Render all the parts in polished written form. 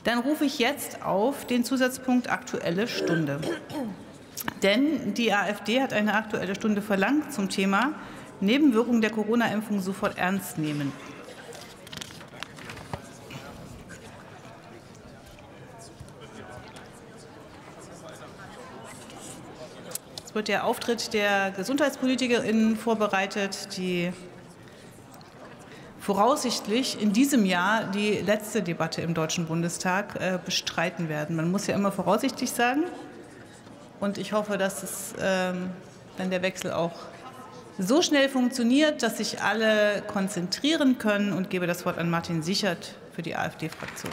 Dann rufe ich jetzt auf den Zusatzpunkt Aktuelle Stunde. Denn die AfD hat eine Aktuelle Stunde verlangt zum Thema Nebenwirkungen der Corona-Impfung sofort ernst nehmen. Es wird der Auftritt der GesundheitspolitikerInnen vorbereitet, die voraussichtlich in diesem Jahr die letzte Debatte im Deutschen Bundestag bestreiten werden. Man muss ja immer voraussichtlich sagen. Und ich hoffe, dass es dann der Wechsel auch so schnell funktioniert, dass sich alle konzentrieren können, und gebe das Wort an Martin Sichert für die AfD-Fraktion.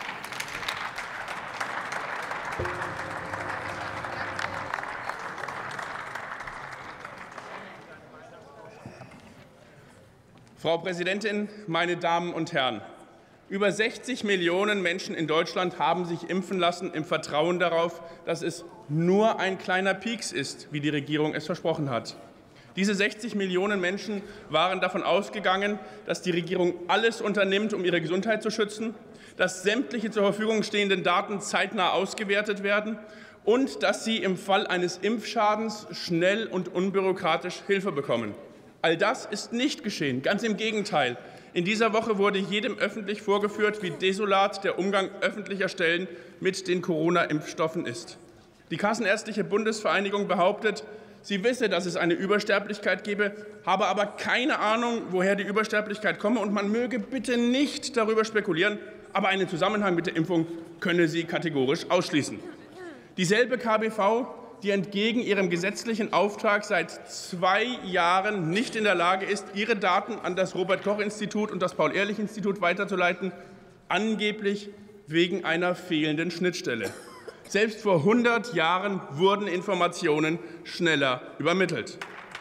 Frau Präsidentin, meine Damen und Herren! Über 60 Millionen Menschen in Deutschland haben sich impfen lassen im Vertrauen darauf, dass es nur ein kleiner Pieks ist, wie die Regierung es versprochen hat. Diese 60 Millionen Menschen waren davon ausgegangen, dass die Regierung alles unternimmt, um ihre Gesundheit zu schützen, dass sämtliche zur Verfügung stehenden Daten zeitnah ausgewertet werden und dass sie im Fall eines Impfschadens schnell und unbürokratisch Hilfe bekommen. All das ist nicht geschehen. Ganz im Gegenteil. In dieser Woche wurde jedem öffentlich vorgeführt, wie desolat der Umgang öffentlicher Stellen mit den Corona-Impfstoffen ist. Die Kassenärztliche Bundesvereinigung behauptet, sie wisse, dass es eine Übersterblichkeit gebe, habe aber keine Ahnung, woher die Übersterblichkeit komme. Und man möge bitte nicht darüber spekulieren, aber einen Zusammenhang mit der Impfung könne sie kategorisch ausschließen. Dieselbe KBV, die entgegen ihrem gesetzlichen Auftrag seit 2 Jahren nicht in der Lage ist, ihre Daten an das Robert-Koch-Institut und das Paul-Ehrlich-Institut weiterzuleiten, angeblich wegen einer fehlenden Schnittstelle. Selbst vor 100 Jahren wurden Informationen schneller übermittelt.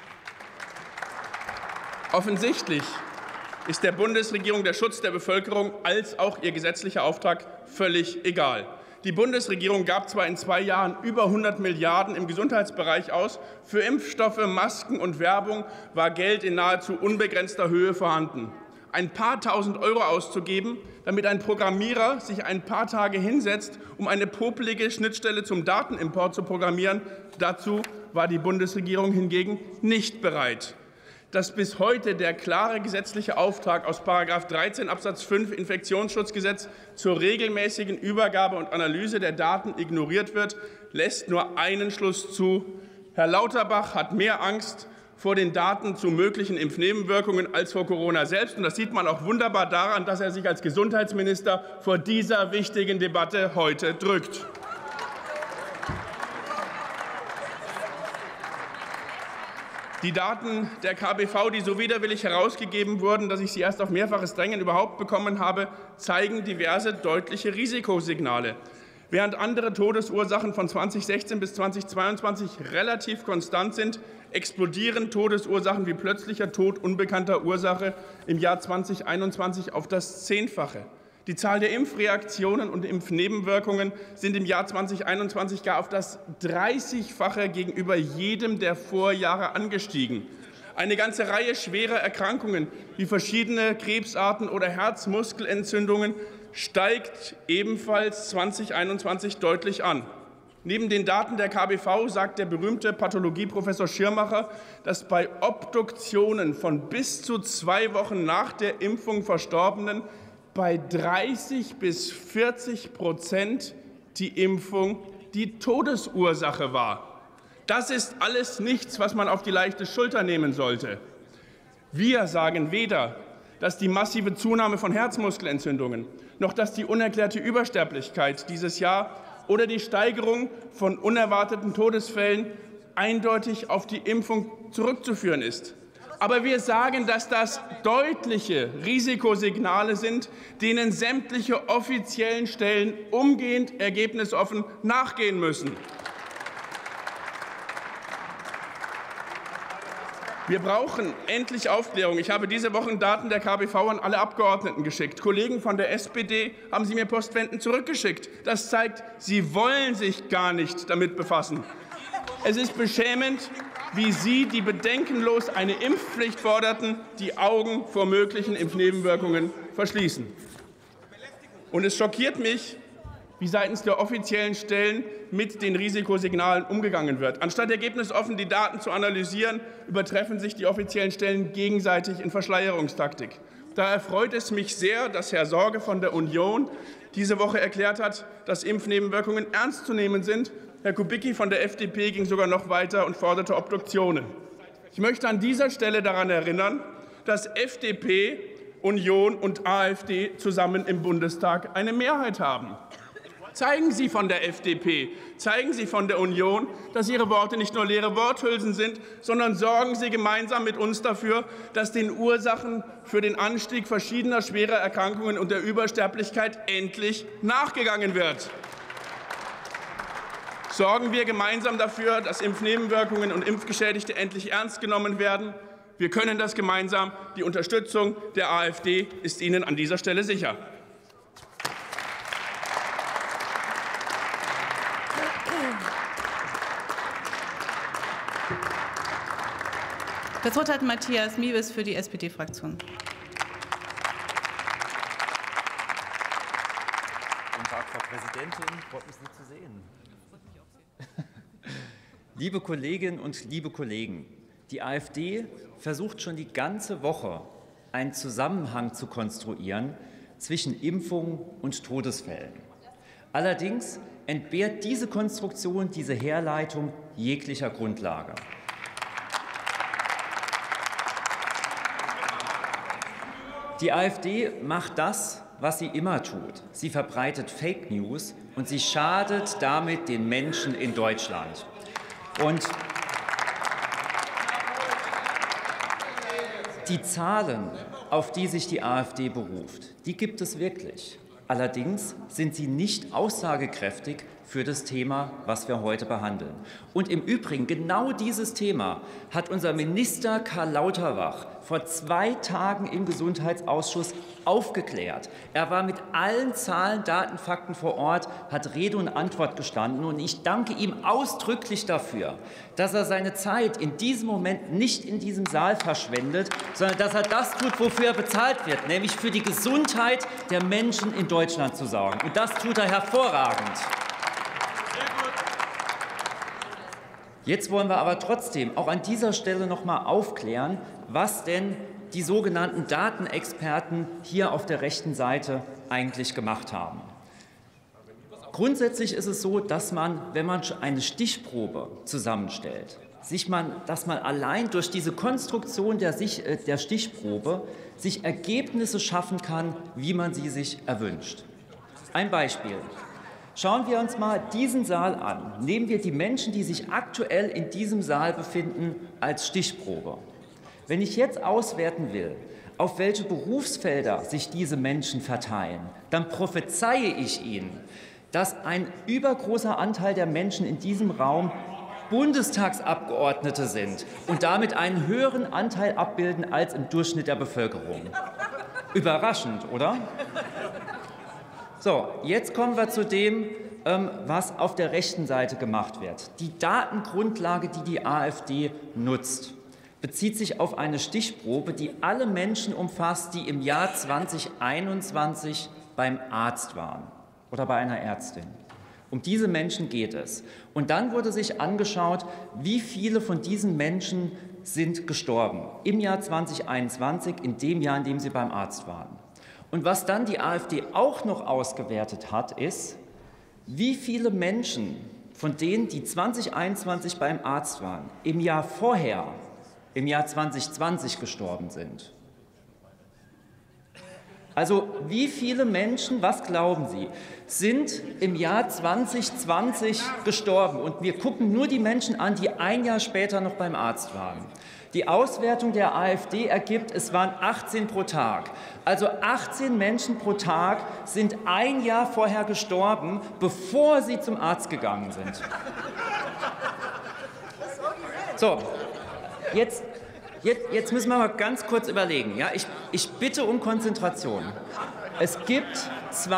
Offensichtlich ist der Bundesregierung der Schutz der Bevölkerung als auch ihr gesetzlicher Auftrag völlig egal. Die Bundesregierung gab zwar in 2 Jahren über 100 Milliarden im Gesundheitsbereich aus. Für Impfstoffe, Masken und Werbung war Geld in nahezu unbegrenzter Höhe vorhanden. Ein paar tausend Euro auszugeben, damit ein Programmierer sich ein paar Tage hinsetzt, um eine popelige Schnittstelle zum Datenimport zu programmieren, dazu war die Bundesregierung hingegen nicht bereit. Dass bis heute der klare gesetzliche Auftrag aus § 13 Absatz 5 Infektionsschutzgesetz zur regelmäßigen Übergabe und Analyse der Daten ignoriert wird, lässt nur einen Schluss zu: Herr Lauterbach hat mehr Angst vor den Daten zu möglichen Impfnebenwirkungen als vor Corona selbst. Und das sieht man auch wunderbar daran, dass er sich als Gesundheitsminister vor dieser wichtigen Debatte heute drückt. Die Daten der KBV, die so widerwillig herausgegeben wurden, dass ich sie erst auf mehrfaches Drängen überhaupt bekommen habe, zeigen diverse deutliche Risikosignale. Während andere Todesursachen von 2016 bis 2022 relativ konstant sind, explodieren Todesursachen wie plötzlicher Tod unbekannter Ursache im Jahr 2021 auf das 10-fache. Die Zahl der Impfreaktionen und Impfnebenwirkungen sind im Jahr 2021 gar auf das 30-fache gegenüber jedem der Vorjahre angestiegen. Eine ganze Reihe schwerer Erkrankungen wie verschiedene Krebsarten oder Herzmuskelentzündungen steigt ebenfalls 2021 deutlich an. Neben den Daten der KBV sagt der berühmte Pathologieprofessor Schirmacher, dass bei Obduktionen von bis zu 2 Wochen nach der Impfung Verstorbenen bei 30 bis 40% die Impfung die Todesursache war. Das ist alles nichts, was man auf die leichte Schulter nehmen sollte. Wir sagen weder, dass die massive Zunahme von Herzmuskelentzündungen, noch dass die unerklärte Übersterblichkeit dieses Jahr oder die Steigerung von unerwarteten Todesfällen eindeutig auf die Impfung zurückzuführen ist. Aber wir sagen, dass das deutliche Risikosignale sind, denen sämtliche offiziellen Stellen umgehend ergebnisoffen nachgehen müssen. Wir brauchen endlich Aufklärung. Ich habe diese Woche Daten der KBV an alle Abgeordneten geschickt. Kollegen von der SPD haben sie mir postwendend zurückgeschickt. Das zeigt, sie wollen sich gar nicht damit befassen. Es ist beschämend, wie Sie, die bedenkenlos eine Impfpflicht forderten, die Augen vor möglichen Impfnebenwirkungen verschließen. Und es schockiert mich, wie seitens der offiziellen Stellen mit den Risikosignalen umgegangen wird. Anstatt ergebnisoffen die Daten zu analysieren, übertreffen sich die offiziellen Stellen gegenseitig in Verschleierungstaktik. Daher freut es mich sehr, dass Herr Sorge von der Union diese Woche erklärt hat, dass Impfnebenwirkungen ernst zu nehmen sind. Herr Kubicki von der FDP ging sogar noch weiter und forderte Obduktionen. Ich möchte an dieser Stelle daran erinnern, dass FDP, Union und AfD zusammen im Bundestag eine Mehrheit haben. Zeigen Sie von der FDP, zeigen Sie von der Union, dass Ihre Worte nicht nur leere Worthülsen sind, sondern sorgen Sie gemeinsam mit uns dafür, dass den Ursachen für den Anstieg verschiedener schwerer Erkrankungen und der Übersterblichkeit endlich nachgegangen wird. Sorgen wir gemeinsam dafür, dass Impfnebenwirkungen und Impfgeschädigte endlich ernst genommen werden. Wir können das gemeinsam. Die Unterstützung der AfD ist Ihnen an dieser Stelle sicher. Das Wort hat Matthias Miewes für die SPD-Fraktion. Guten Tag, Frau Präsidentin. Freut mich, Sie zu sehen. Liebe Kolleginnen und liebe Kollegen, die AfD versucht schon die ganze Woche, einen Zusammenhang zu konstruieren zwischen Impfungen und Todesfällen. Allerdings entbehrt diese Konstruktion, diese Herleitung jeglicher Grundlage. Die AfD macht das, was sie immer tut. Sie verbreitet Fake News und sie schadet damit den Menschen in Deutschland. Und die Zahlen, auf die sich die AfD beruft, die gibt es wirklich. Allerdings sind sie nicht aussagekräftig für das Thema, was wir heute behandeln. Und im Übrigen, genau dieses Thema hat unser Minister Karl Lauterbach vor 2 Tagen im Gesundheitsausschuss aufgeklärt. Er war mit allen Zahlen, Daten, Fakten vor Ort, hat Rede und Antwort gestanden. Und ich danke ihm ausdrücklich dafür, dass er seine Zeit in diesem Moment nicht in diesem Saal verschwendet, sondern dass er das tut, wofür er bezahlt wird, nämlich für die Gesundheit der Menschen in Deutschland zu sorgen. Und das tut er hervorragend. Jetzt wollen wir aber trotzdem auch an dieser Stelle noch mal aufklären, was denn die sogenannten Datenexperten hier auf der rechten Seite eigentlich gemacht haben. Grundsätzlich ist es so, dass man, wenn man eine Stichprobe zusammenstellt, dass man allein durch diese Konstruktion der Stichprobe sich Ergebnisse schaffen kann, wie man sie sich erwünscht. Ein Beispiel. Schauen wir uns mal diesen Saal an. Nehmen wir die Menschen, die sich aktuell in diesem Saal befinden, als Stichprobe. Wenn ich jetzt auswerten will, auf welche Berufsfelder sich diese Menschen verteilen, dann prophezeie ich Ihnen, dass ein übergroßer Anteil der Menschen in diesem Raum Bundestagsabgeordnete sind und damit einen höheren Anteil abbilden als im Durchschnitt der Bevölkerung. Überraschend, oder? So, jetzt kommen wir zu dem, was auf der rechten Seite gemacht wird. Die Datengrundlage, die die AfD nutzt, bezieht sich auf eine Stichprobe, die alle Menschen umfasst, die im Jahr 2021 beim Arzt waren oder bei einer Ärztin. Um diese Menschen geht es. Und dann wurde sich angeschaut, wie viele von diesen Menschen sind gestorben im Jahr 2021, in dem Jahr, in dem sie beim Arzt waren. Und was dann die AfD auch noch ausgewertet hat, ist, wie viele Menschen von denen, die 2021 beim Arzt waren, im Jahr vorher, im Jahr 2020 gestorben sind. Also wie viele Menschen, was glauben Sie, sind im Jahr 2020 gestorben? Und wir gucken nur die Menschen an, die ein Jahr später noch beim Arzt waren. Die Auswertung der AfD ergibt, es waren 18 pro Tag. Also 18 Menschen pro Tag sind ein Jahr vorher gestorben, bevor sie zum Arzt gegangen sind. So, jetzt müssen wir mal ganz kurz überlegen. Ja? Ich bitte um Konzentration. Es gibt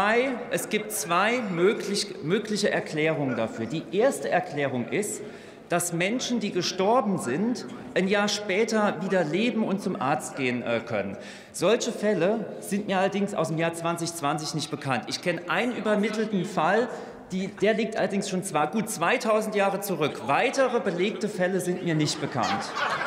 zwei mögliche Erklärungen dafür. Die erste Erklärung ist, dass Menschen, die gestorben sind, ein Jahr später wieder leben und zum Arzt gehen können. Solche Fälle sind mir allerdings aus dem Jahr 2020 nicht bekannt. Ich kenne einen übermittelten Fall, der liegt allerdings schon gut 2000 Jahre zurück. Weitere belegte Fälle sind mir nicht bekannt.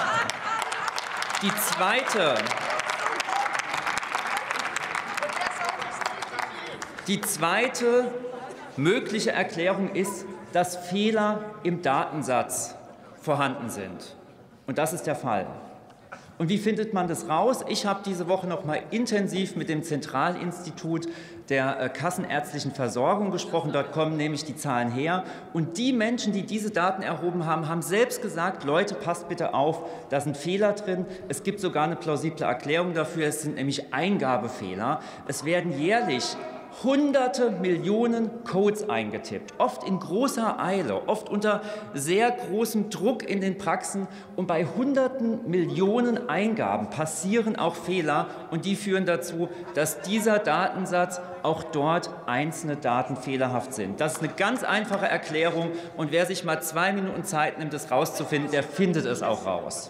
Die zweite mögliche Erklärung ist, dass Fehler im Datensatz vorhanden sind. Und das ist der Fall. Und wie findet man das raus? Ich habe diese Woche noch mal intensiv mit dem Zentralinstitut der kassenärztlichen Versorgung gesprochen. Dort kommen nämlich die Zahlen her. Und die Menschen, die diese Daten erhoben haben, haben selbst gesagt, Leute, passt bitte auf, da sind Fehler drin. Es gibt sogar eine plausible Erklärung dafür. Es sind nämlich Eingabefehler. Es werden jährlich Hunderte Millionen Codes eingetippt, oft in großer Eile, oft unter sehr großem Druck in den Praxen. Und bei Hunderten Millionen Eingaben passieren auch Fehler. Und die führen dazu, dass dieser Datensatz auch dort einzelne Daten fehlerhaft sind. Das ist eine ganz einfache Erklärung. Und wer sich mal 2 Minuten Zeit nimmt, das rauszufinden, der findet es auch raus.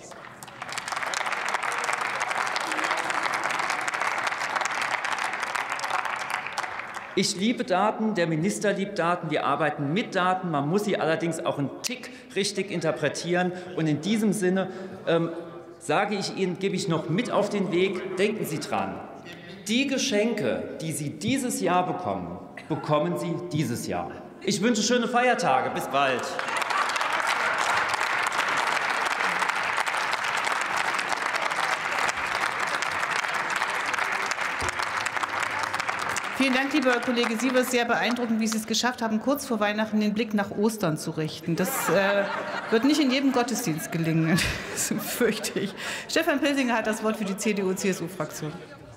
Ich liebe Daten, der Minister liebt Daten, wir arbeiten mit Daten, man muss sie allerdings auch einen Tick richtig interpretieren. Und in diesem Sinne sage ich Ihnen, gebe ich noch mit auf den Weg, denken Sie dran, die Geschenke, die Sie dieses Jahr bekommen, bekommen Sie dieses Jahr. Ich wünsche schöne Feiertage, bis bald. Vielen Dank, lieber Kollege Sievers. Sehr beeindruckend, wie Sie es geschafft haben, kurz vor Weihnachten den Blick nach Ostern zu richten. Das wird nicht in jedem Gottesdienst gelingen, das fürchte ich. Stefan Pilsinger hat das Wort für die CDU-CSU-Fraktion.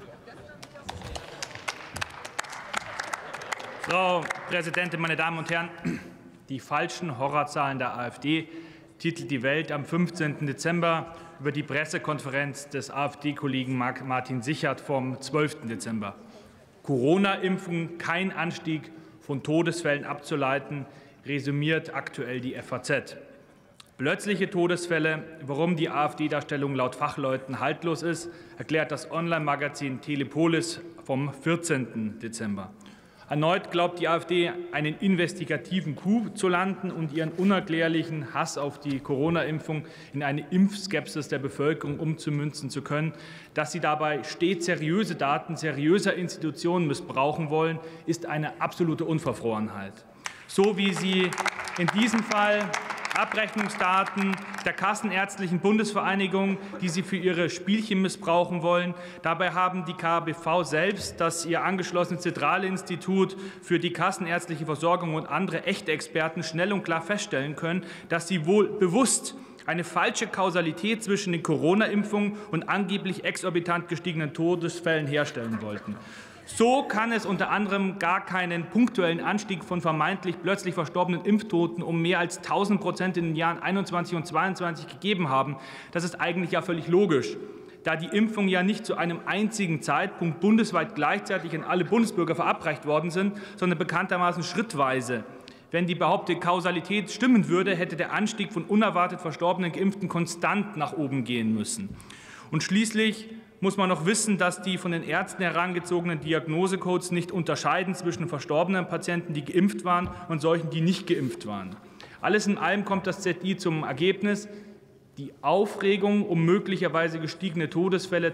Frau Präsidentin, meine Damen und Herren! Die falschen Horrorzahlen der AfD titelt die Welt am 15. Dezember über die Pressekonferenz des AfD-Kollegen Martin Sichert vom 12. Dezember. Corona-Impfung kein Anstieg von Todesfällen abzuleiten, resümiert aktuell die FAZ. Plötzliche Todesfälle, warum die AfD-Darstellung laut Fachleuten haltlos ist, erklärt das Online-Magazin Telepolis vom 14. Dezember. Erneut glaubt die AfD, einen investigativen Coup zu landen und ihren unerklärlichen Hass auf die Corona-Impfung in eine Impfskepsis der Bevölkerung umzumünzen zu können. Dass sie dabei stets seriöse Daten seriöser Institutionen missbrauchen wollen, ist eine absolute Unverfrorenheit. So wie sie in diesem Fall Abrechnungsdaten der Kassenärztlichen Bundesvereinigung, die sie für ihre Spielchen missbrauchen wollen. Dabei haben die KBV selbst, das ihr angeschlossene Zentralinstitut für die kassenärztliche Versorgung und andere echte Experten schnell und klar feststellen können, dass sie wohl bewusst eine falsche Kausalität zwischen den Corona-Impfungen und angeblich exorbitant gestiegenen Todesfällen herstellen wollten. So kann es unter anderem gar keinen punktuellen Anstieg von vermeintlich plötzlich verstorbenen Impftoten um mehr als 1000% in den Jahren 21 und 22 gegeben haben. Das ist eigentlich ja völlig logisch, da die Impfungen ja nicht zu einem einzigen Zeitpunkt bundesweit gleichzeitig an alle Bundesbürger verabreicht worden sind, sondern bekanntermaßen schrittweise. Wenn die behauptete Kausalität stimmen würde, hätte der Anstieg von unerwartet verstorbenen Geimpften konstant nach oben gehen müssen. Und schließlich muss man noch wissen, dass die von den Ärzten herangezogenen Diagnosecodes nicht unterscheiden zwischen verstorbenen Patienten, die geimpft waren, und solchen, die nicht geimpft waren. Alles in allem kommt das ZI zum Ergebnis, die Aufregung um möglicherweise gestiegene Todesfälle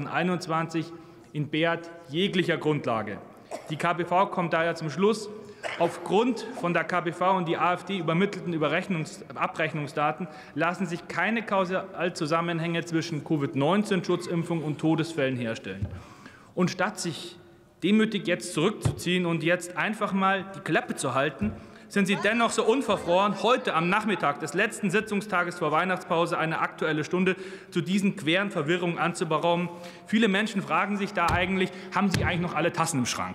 2021 entbehrt jeglicher Grundlage. Die KBV kommt daher zum Schluss, aufgrund von der KBV und die AfD übermittelten Abrechnungsdaten lassen sich keine Kausalzusammenhänge zwischen Covid-19-Schutzimpfung und Todesfällen herstellen. Und statt sich demütig jetzt zurückzuziehen und jetzt einfach mal die Klappe zu halten, sind Sie dennoch so unverfroren, heute am Nachmittag des letzten Sitzungstages vor Weihnachtspause eine Aktuelle Stunde zu diesen queren Verwirrungen anzuberaumen. Viele Menschen fragen sich da eigentlich, haben Sie eigentlich noch alle Tassen im Schrank?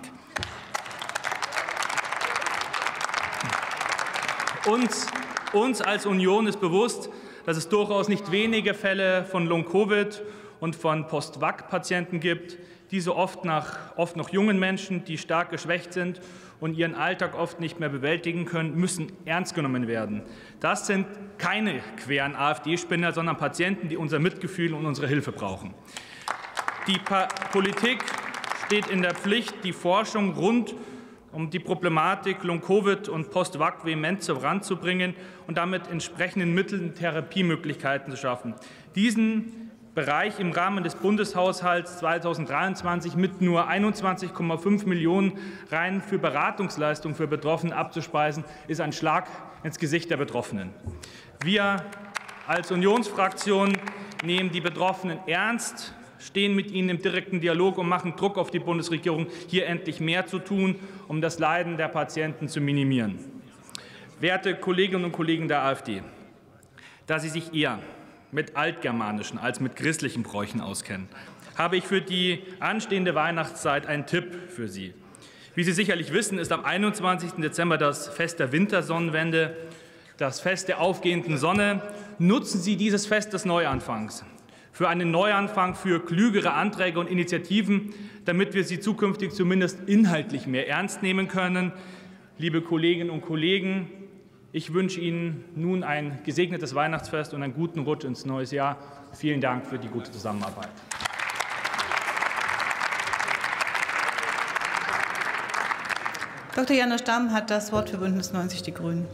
Uns als Union ist bewusst, dass es durchaus nicht wenige Fälle von Long-Covid und von Post-Vac-Patienten gibt, diese oft noch jungen Menschen, die stark geschwächt sind und ihren Alltag oft nicht mehr bewältigen können, müssen ernst genommen werden. Das sind keine queren AfD-Spinner, sondern Patienten, die unser Mitgefühl und unsere Hilfe brauchen. Die Politik steht in der Pflicht, die Forschung rund um die Problematik Long-Covid und Post-Vac vehement voranzubringen und damit entsprechenden Mitteln Therapiemöglichkeiten zu schaffen. Diesen Bereich im Rahmen des Bundeshaushalts 2023 mit nur 21,5 Millionen rein für Beratungsleistungen für Betroffene abzuspeisen, ist ein Schlag ins Gesicht der Betroffenen. Wir als Unionsfraktion nehmen die Betroffenen ernst, stehen mit ihnen im direkten Dialog und machen Druck auf die Bundesregierung, hier endlich mehr zu tun, um das Leiden der Patienten zu minimieren. Werte Kolleginnen und Kollegen der AfD, da Sie sich eher mit altgermanischen als mit christlichen Bräuchen auskennen, habe ich für die anstehende Weihnachtszeit einen Tipp für Sie. Wie Sie sicherlich wissen, ist am 21. Dezember das Fest der Wintersonnenwende, das Fest der aufgehenden Sonne. Nutzen Sie dieses Fest des Neuanfangs für einen Neuanfang, für klügere Anträge und Initiativen, damit wir sie zukünftig zumindest inhaltlich mehr ernst nehmen können. Liebe Kolleginnen und Kollegen, ich wünsche Ihnen nun ein gesegnetes Weihnachtsfest und einen guten Rutsch ins neue Jahr. Vielen Dank für die gute Zusammenarbeit. Dr. Janusz Damm hat das Wort für Bündnis 90 Die Grünen.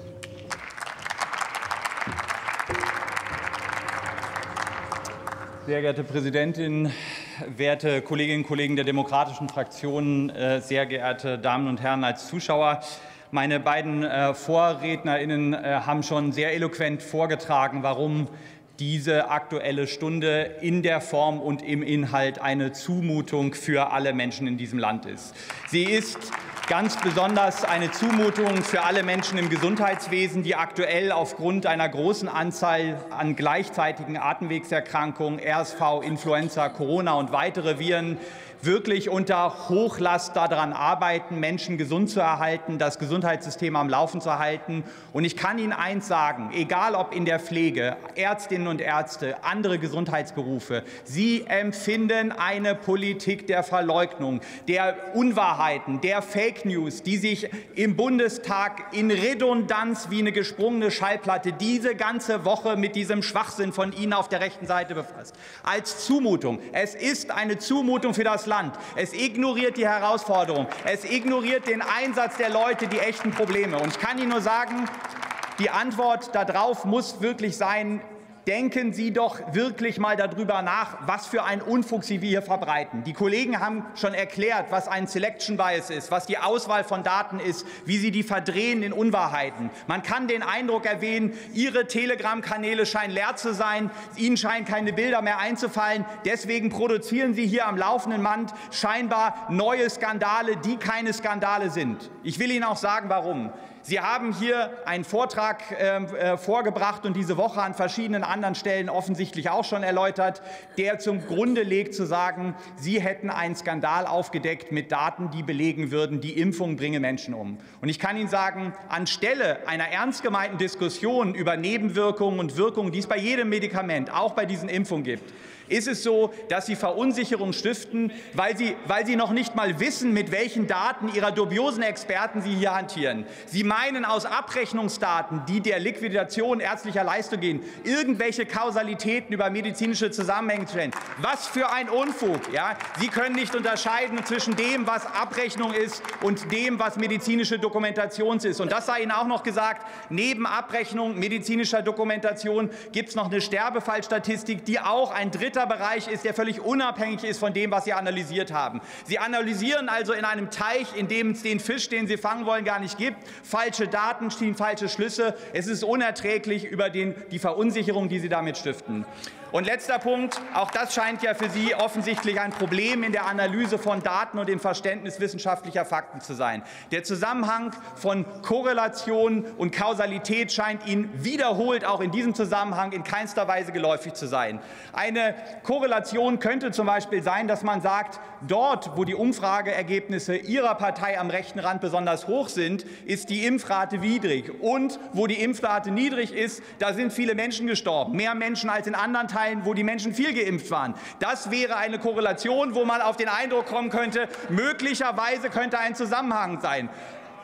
Sehr geehrte Präsidentin, werte Kolleginnen und Kollegen der demokratischen Fraktionen, sehr geehrte Damen und Herren als Zuschauer! Meine beiden VorrednerInnen haben schon sehr eloquent vorgetragen, warum diese Aktuelle Stunde in der Form und im Inhalt eine Zumutung für alle Menschen in diesem Land ist. Sie ist ganz besonders eine Zumutung für alle Menschen im Gesundheitswesen, die aktuell aufgrund einer großen Anzahl an gleichzeitigen Atemwegserkrankungen, RSV, Influenza, Corona und weitere Viren wirklich unter Hochlast daran arbeiten, Menschen gesund zu erhalten, das Gesundheitssystem am Laufen zu halten. Und ich kann Ihnen eins sagen, egal ob in der Pflege, Ärztinnen und Ärzte, andere Gesundheitsberufe, Sie empfinden eine Politik der Verleugnung, der Unwahrheiten, der Fake News, die sich im Bundestag in Redundanz wie eine gesprungene Schallplatte diese ganze Woche mit diesem Schwachsinn von Ihnen auf der rechten Seite befasst. Als Zumutung. Es ist eine Zumutung für das Land. Es ignoriert die Herausforderung. Es ignoriert den Einsatz der Leute, die echten Probleme. Und ich kann Ihnen nur sagen, die Antwort darauf muss wirklich sein, denken Sie doch wirklich mal darüber nach, was für ein Unfug Sie hier verbreiten. Die Kollegen haben schon erklärt, was ein Selection Bias ist, was die Auswahl von Daten ist, wie Sie die verdrehen in Unwahrheiten. Man kann den Eindruck erwähnen, Ihre Telegram-Kanäle scheinen leer zu sein, Ihnen scheinen keine Bilder mehr einzufallen. Deswegen produzieren Sie hier am laufenden Band scheinbar neue Skandale, die keine Skandale sind. Ich will Ihnen auch sagen, warum. Sie haben hier einen Vortrag vorgebracht und diese Woche an verschiedenen anderen Stellen offensichtlich auch schon erläutert, der zum Grunde legt, zu sagen, Sie hätten einen Skandal aufgedeckt mit Daten, die belegen würden, die Impfung bringe Menschen um. Und ich kann Ihnen sagen, anstelle einer ernst gemeinten Diskussion über Nebenwirkungen und Wirkungen, die es bei jedem Medikament, auch bei diesen Impfungen gibt, ist es so, dass Sie Verunsicherung stiften, weil Sie noch nicht mal wissen, mit welchen Daten Ihrer dubiosen Experten Sie hier hantieren. Sie meinen, aus Abrechnungsdaten, die der Liquidation ärztlicher Leistung gehen, irgendwelche Kausalitäten über medizinische Zusammenhänge zu stellen. Was für ein Unfug! Ja? Sie können nicht unterscheiden zwischen dem, was Abrechnung ist, und dem, was medizinische Dokumentation ist. Und das sei Ihnen auch noch gesagt, neben Abrechnung medizinischer Dokumentation gibt es noch eine Sterbefallstatistik, die auch ein dritter Bereich ist, der völlig unabhängig ist von dem, was Sie analysiert haben. Sie analysieren also in einem Teich, in dem es den Fisch, den Sie fangen wollen, gar nicht gibt, falsche Daten, ziehen falsche Schlüsse. Es ist unerträglich über die Verunsicherung, die Sie damit stiften. Und letzter Punkt, auch das scheint ja für Sie offensichtlich ein Problem in der Analyse von Daten und im Verständnis wissenschaftlicher Fakten zu sein. Der Zusammenhang von Korrelation und Kausalität scheint Ihnen wiederholt auch in diesem Zusammenhang in keinster Weise geläufig zu sein. Eine Korrelation könnte zum Beispiel sein, dass man sagt, dort, wo die Umfrageergebnisse Ihrer Partei am rechten Rand besonders hoch sind, ist die Impfrate niedrig. Und wo die Impfrate niedrig ist, da sind viele Menschen gestorben. Mehr Menschen als in anderen Teilen, wo die Menschen viel geimpft waren. Das wäre eine Korrelation, wo man auf den Eindruck kommen könnte, möglicherweise könnte ein Zusammenhang sein.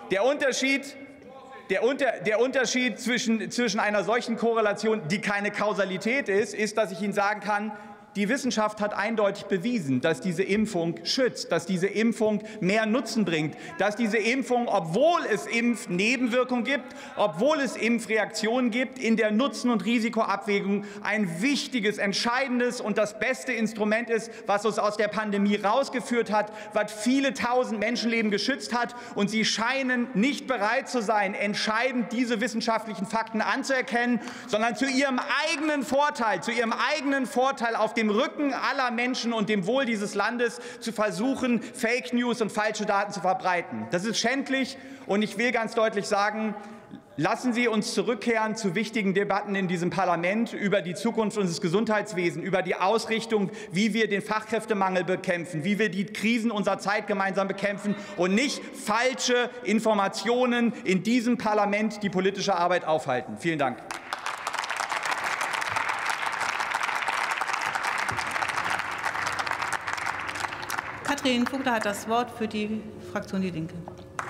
Der Unterschied zwischen einer solchen Korrelation, die keine Kausalität ist, dass ich Ihnen sagen kann, die Wissenschaft hat eindeutig bewiesen, dass diese Impfung schützt, dass diese Impfung mehr Nutzen bringt, dass diese Impfung, obwohl es Impfnebenwirkungen gibt, obwohl es Impfreaktionen gibt, in der Nutzen- und Risikoabwägung ein wichtiges, entscheidendes und das beste Instrument ist, was uns aus der Pandemie rausgeführt hat, was viele tausend Menschenleben geschützt hat. Und Sie scheinen nicht bereit zu sein, entscheidend diese wissenschaftlichen Fakten anzuerkennen, sondern zu Ihrem eigenen Vorteil auf dem Rücken aller Menschen und dem Wohl dieses Landes zu versuchen, Fake News und falsche Daten zu verbreiten. Das ist schändlich, und ich will ganz deutlich sagen, lassen Sie uns zurückkehren zu wichtigen Debatten in diesem Parlament über die Zukunft unseres Gesundheitswesens, über die Ausrichtung, wie wir den Fachkräftemangel bekämpfen, wie wir die Krisen unserer Zeit gemeinsam bekämpfen, und nicht falsche Informationen in diesem Parlament die politische Arbeit aufhalten. Vielen Dank. Katrin Vogler hat das Wort für die Fraktion Die Linke.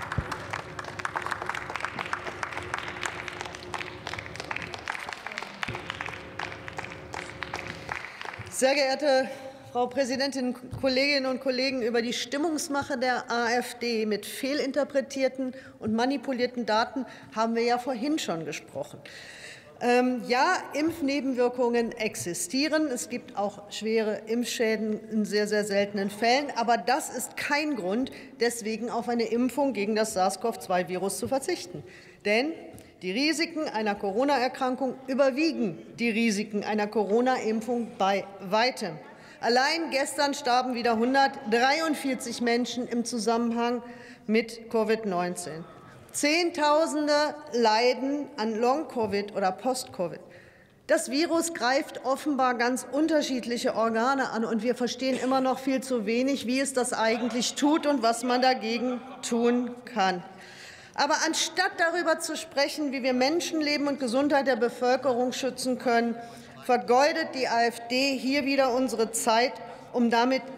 Sehr geehrte Frau Präsidentin, Kolleginnen und Kollegen! Über die Stimmungsmache der AfD mit fehlinterpretierten und manipulierten Daten haben wir ja vorhin schon gesprochen. Ja, Impfnebenwirkungen existieren. Es gibt auch schwere Impfschäden in sehr, sehr seltenen Fällen. Aber das ist kein Grund, deswegen auf eine Impfung gegen das SARS-CoV-2-Virus zu verzichten. Denn die Risiken einer Corona-Erkrankung überwiegen die Risiken einer Corona-Impfung bei weitem. Allein gestern starben wieder 143 Menschen im Zusammenhang mit Covid-19. Zehntausende leiden an Long-Covid oder Post-Covid. Das Virus greift offenbar ganz unterschiedliche Organe an, und wir verstehen immer noch viel zu wenig, wie es das eigentlich tut und was man dagegen tun kann. Aber anstatt darüber zu sprechen, wie wir Menschenleben und Gesundheit der Bevölkerung schützen können, vergeudet die AfD hier wieder unsere Zeit, um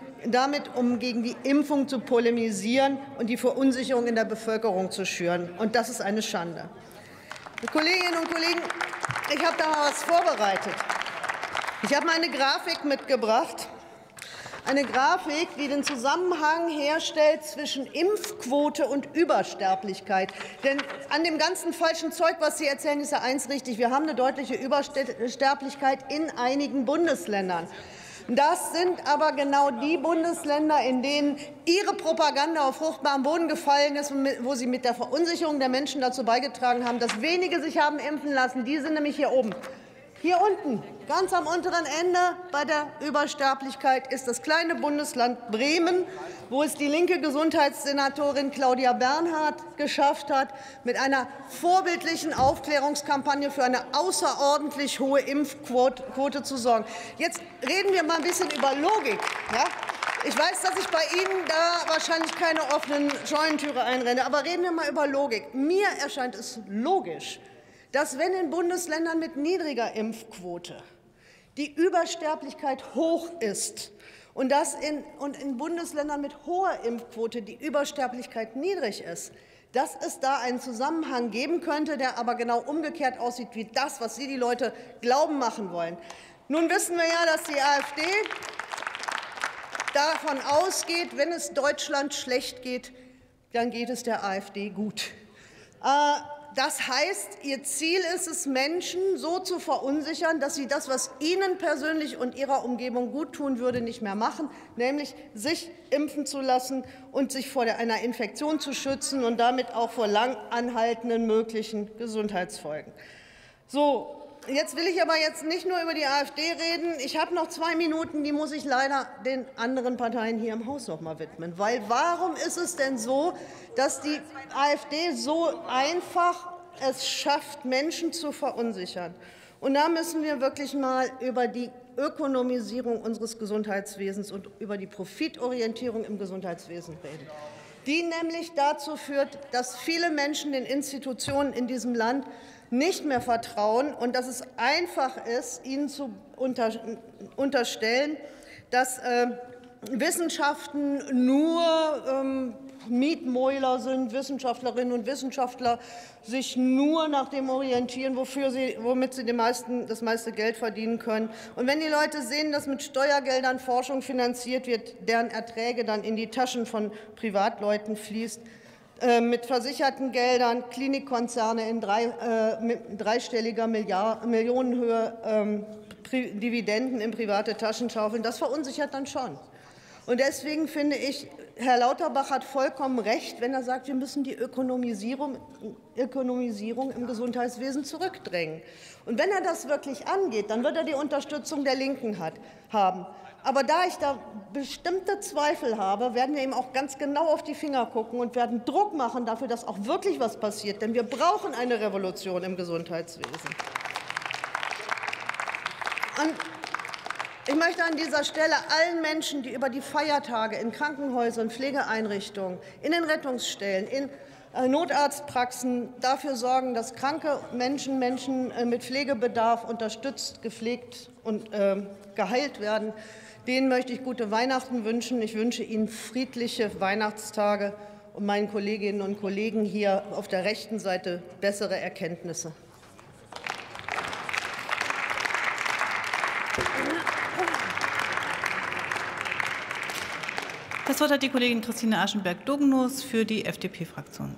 gegen die Impfung zu polemisieren und die Verunsicherung in der Bevölkerung zu schüren. Und das ist eine Schande. Kolleginnen und Kollegen, ich habe da mal was vorbereitet. Ich habe mal eine Grafik mitgebracht. Eine Grafik, die den Zusammenhang herstellt zwischen Impfquote und Übersterblichkeit. Denn an dem ganzen falschen Zeug, was Sie erzählen, ist ja eins richtig: Wir haben eine deutliche Übersterblichkeit in einigen Bundesländern. Das sind aber genau die Bundesländer, in denen Ihre Propaganda auf fruchtbaren Boden gefallen ist und wo Sie mit der Verunsicherung der Menschen dazu beigetragen haben, dass wenige sich haben impfen lassen. Die sind nämlich hier oben. Hier unten, ganz am unteren Ende bei der Übersterblichkeit, ist das kleine Bundesland Bremen, wo es die linke Gesundheitssenatorin Claudia Bernhardt geschafft hat, mit einer vorbildlichen Aufklärungskampagne für eine außerordentlich hohe Impfquote zu sorgen. Jetzt reden wir mal ein bisschen über Logik. Ja? Ich weiß, dass ich bei Ihnen da wahrscheinlich keine offenen Scheunentüre einrenne, aber reden wir mal über Logik. Mir erscheint es logisch, dass, wenn in Bundesländern mit niedriger Impfquote die Übersterblichkeit hoch ist und in Bundesländern mit hoher Impfquote die Übersterblichkeit niedrig ist, dass es da einen Zusammenhang geben könnte, der aber genau umgekehrt aussieht wie das, was Sie die Leute glauben machen wollen. Nun wissen wir ja, dass die AfD davon ausgeht, wenn es Deutschland schlecht geht, dann geht es der AfD gut. Das heißt, ihr Ziel ist es, Menschen so zu verunsichern, dass sie das, was ihnen persönlich und ihrer Umgebung gut tun würde, nicht mehr machen, nämlich sich impfen zu lassen und sich vor einer Infektion zu schützen und damit auch vor lang anhaltenden möglichen Gesundheitsfolgen. So, jetzt will ich aber nicht nur über die AfD reden. Ich habe noch 2 Minuten, die muss ich leider den anderen Parteien hier im Haus noch mal widmen. Weil warum ist es denn so, dass die AfD so einfach es schafft, Menschen zu verunsichern? Und da müssen wir wirklich mal über die Ökonomisierung unseres Gesundheitswesens und über die Profitorientierung im Gesundheitswesen reden, die nämlich dazu führt, dass viele Menschen den Institutionen in diesem Land nicht mehr vertrauen und dass es einfach ist, ihnen zu unterstellen, dass Wissenschaften nur Mietmäuler sind, Wissenschaftlerinnen und Wissenschaftler sich nur nach dem orientieren, womit sie das meiste Geld verdienen können. Und wenn die Leute sehen, dass mit Steuergeldern Forschung finanziert wird, deren Erträge dann in die Taschen von Privatleuten fließt, mit versicherten Geldern Klinikkonzerne in dreistelliger Millionenhöhe Dividenden in private Taschen schaufeln, das verunsichert dann schon. Und deswegen finde ich, Herr Lauterbach hat vollkommen recht, wenn er sagt, wir müssen die Ökonomisierung im Gesundheitswesen zurückdrängen. Und wenn er das wirklich angeht, dann wird er die Unterstützung der Linken haben. Aber da ich da bestimmte Zweifel habe, werden wir ihm auch ganz genau auf die Finger gucken und werden Druck machen dafür, dass auch wirklich was passiert. Denn wir brauchen eine Revolution im Gesundheitswesen. Und ich möchte an dieser Stelle allen Menschen, die über die Feiertage in Krankenhäusern, Pflegeeinrichtungen, in den Rettungsstellen, in Notarztpraxen dafür sorgen, dass kranke Menschen mit Pflegebedarf unterstützt, gepflegt und geheilt werden, denen möchte ich gute Weihnachten wünschen. Ich wünsche Ihnen friedliche Weihnachtstage und meinen Kolleginnen und Kollegen hier auf der rechten Seite bessere Erkenntnisse. Das Wort hat die Kollegin Christine Aschenberg-Dogenus für die FDP-Fraktion.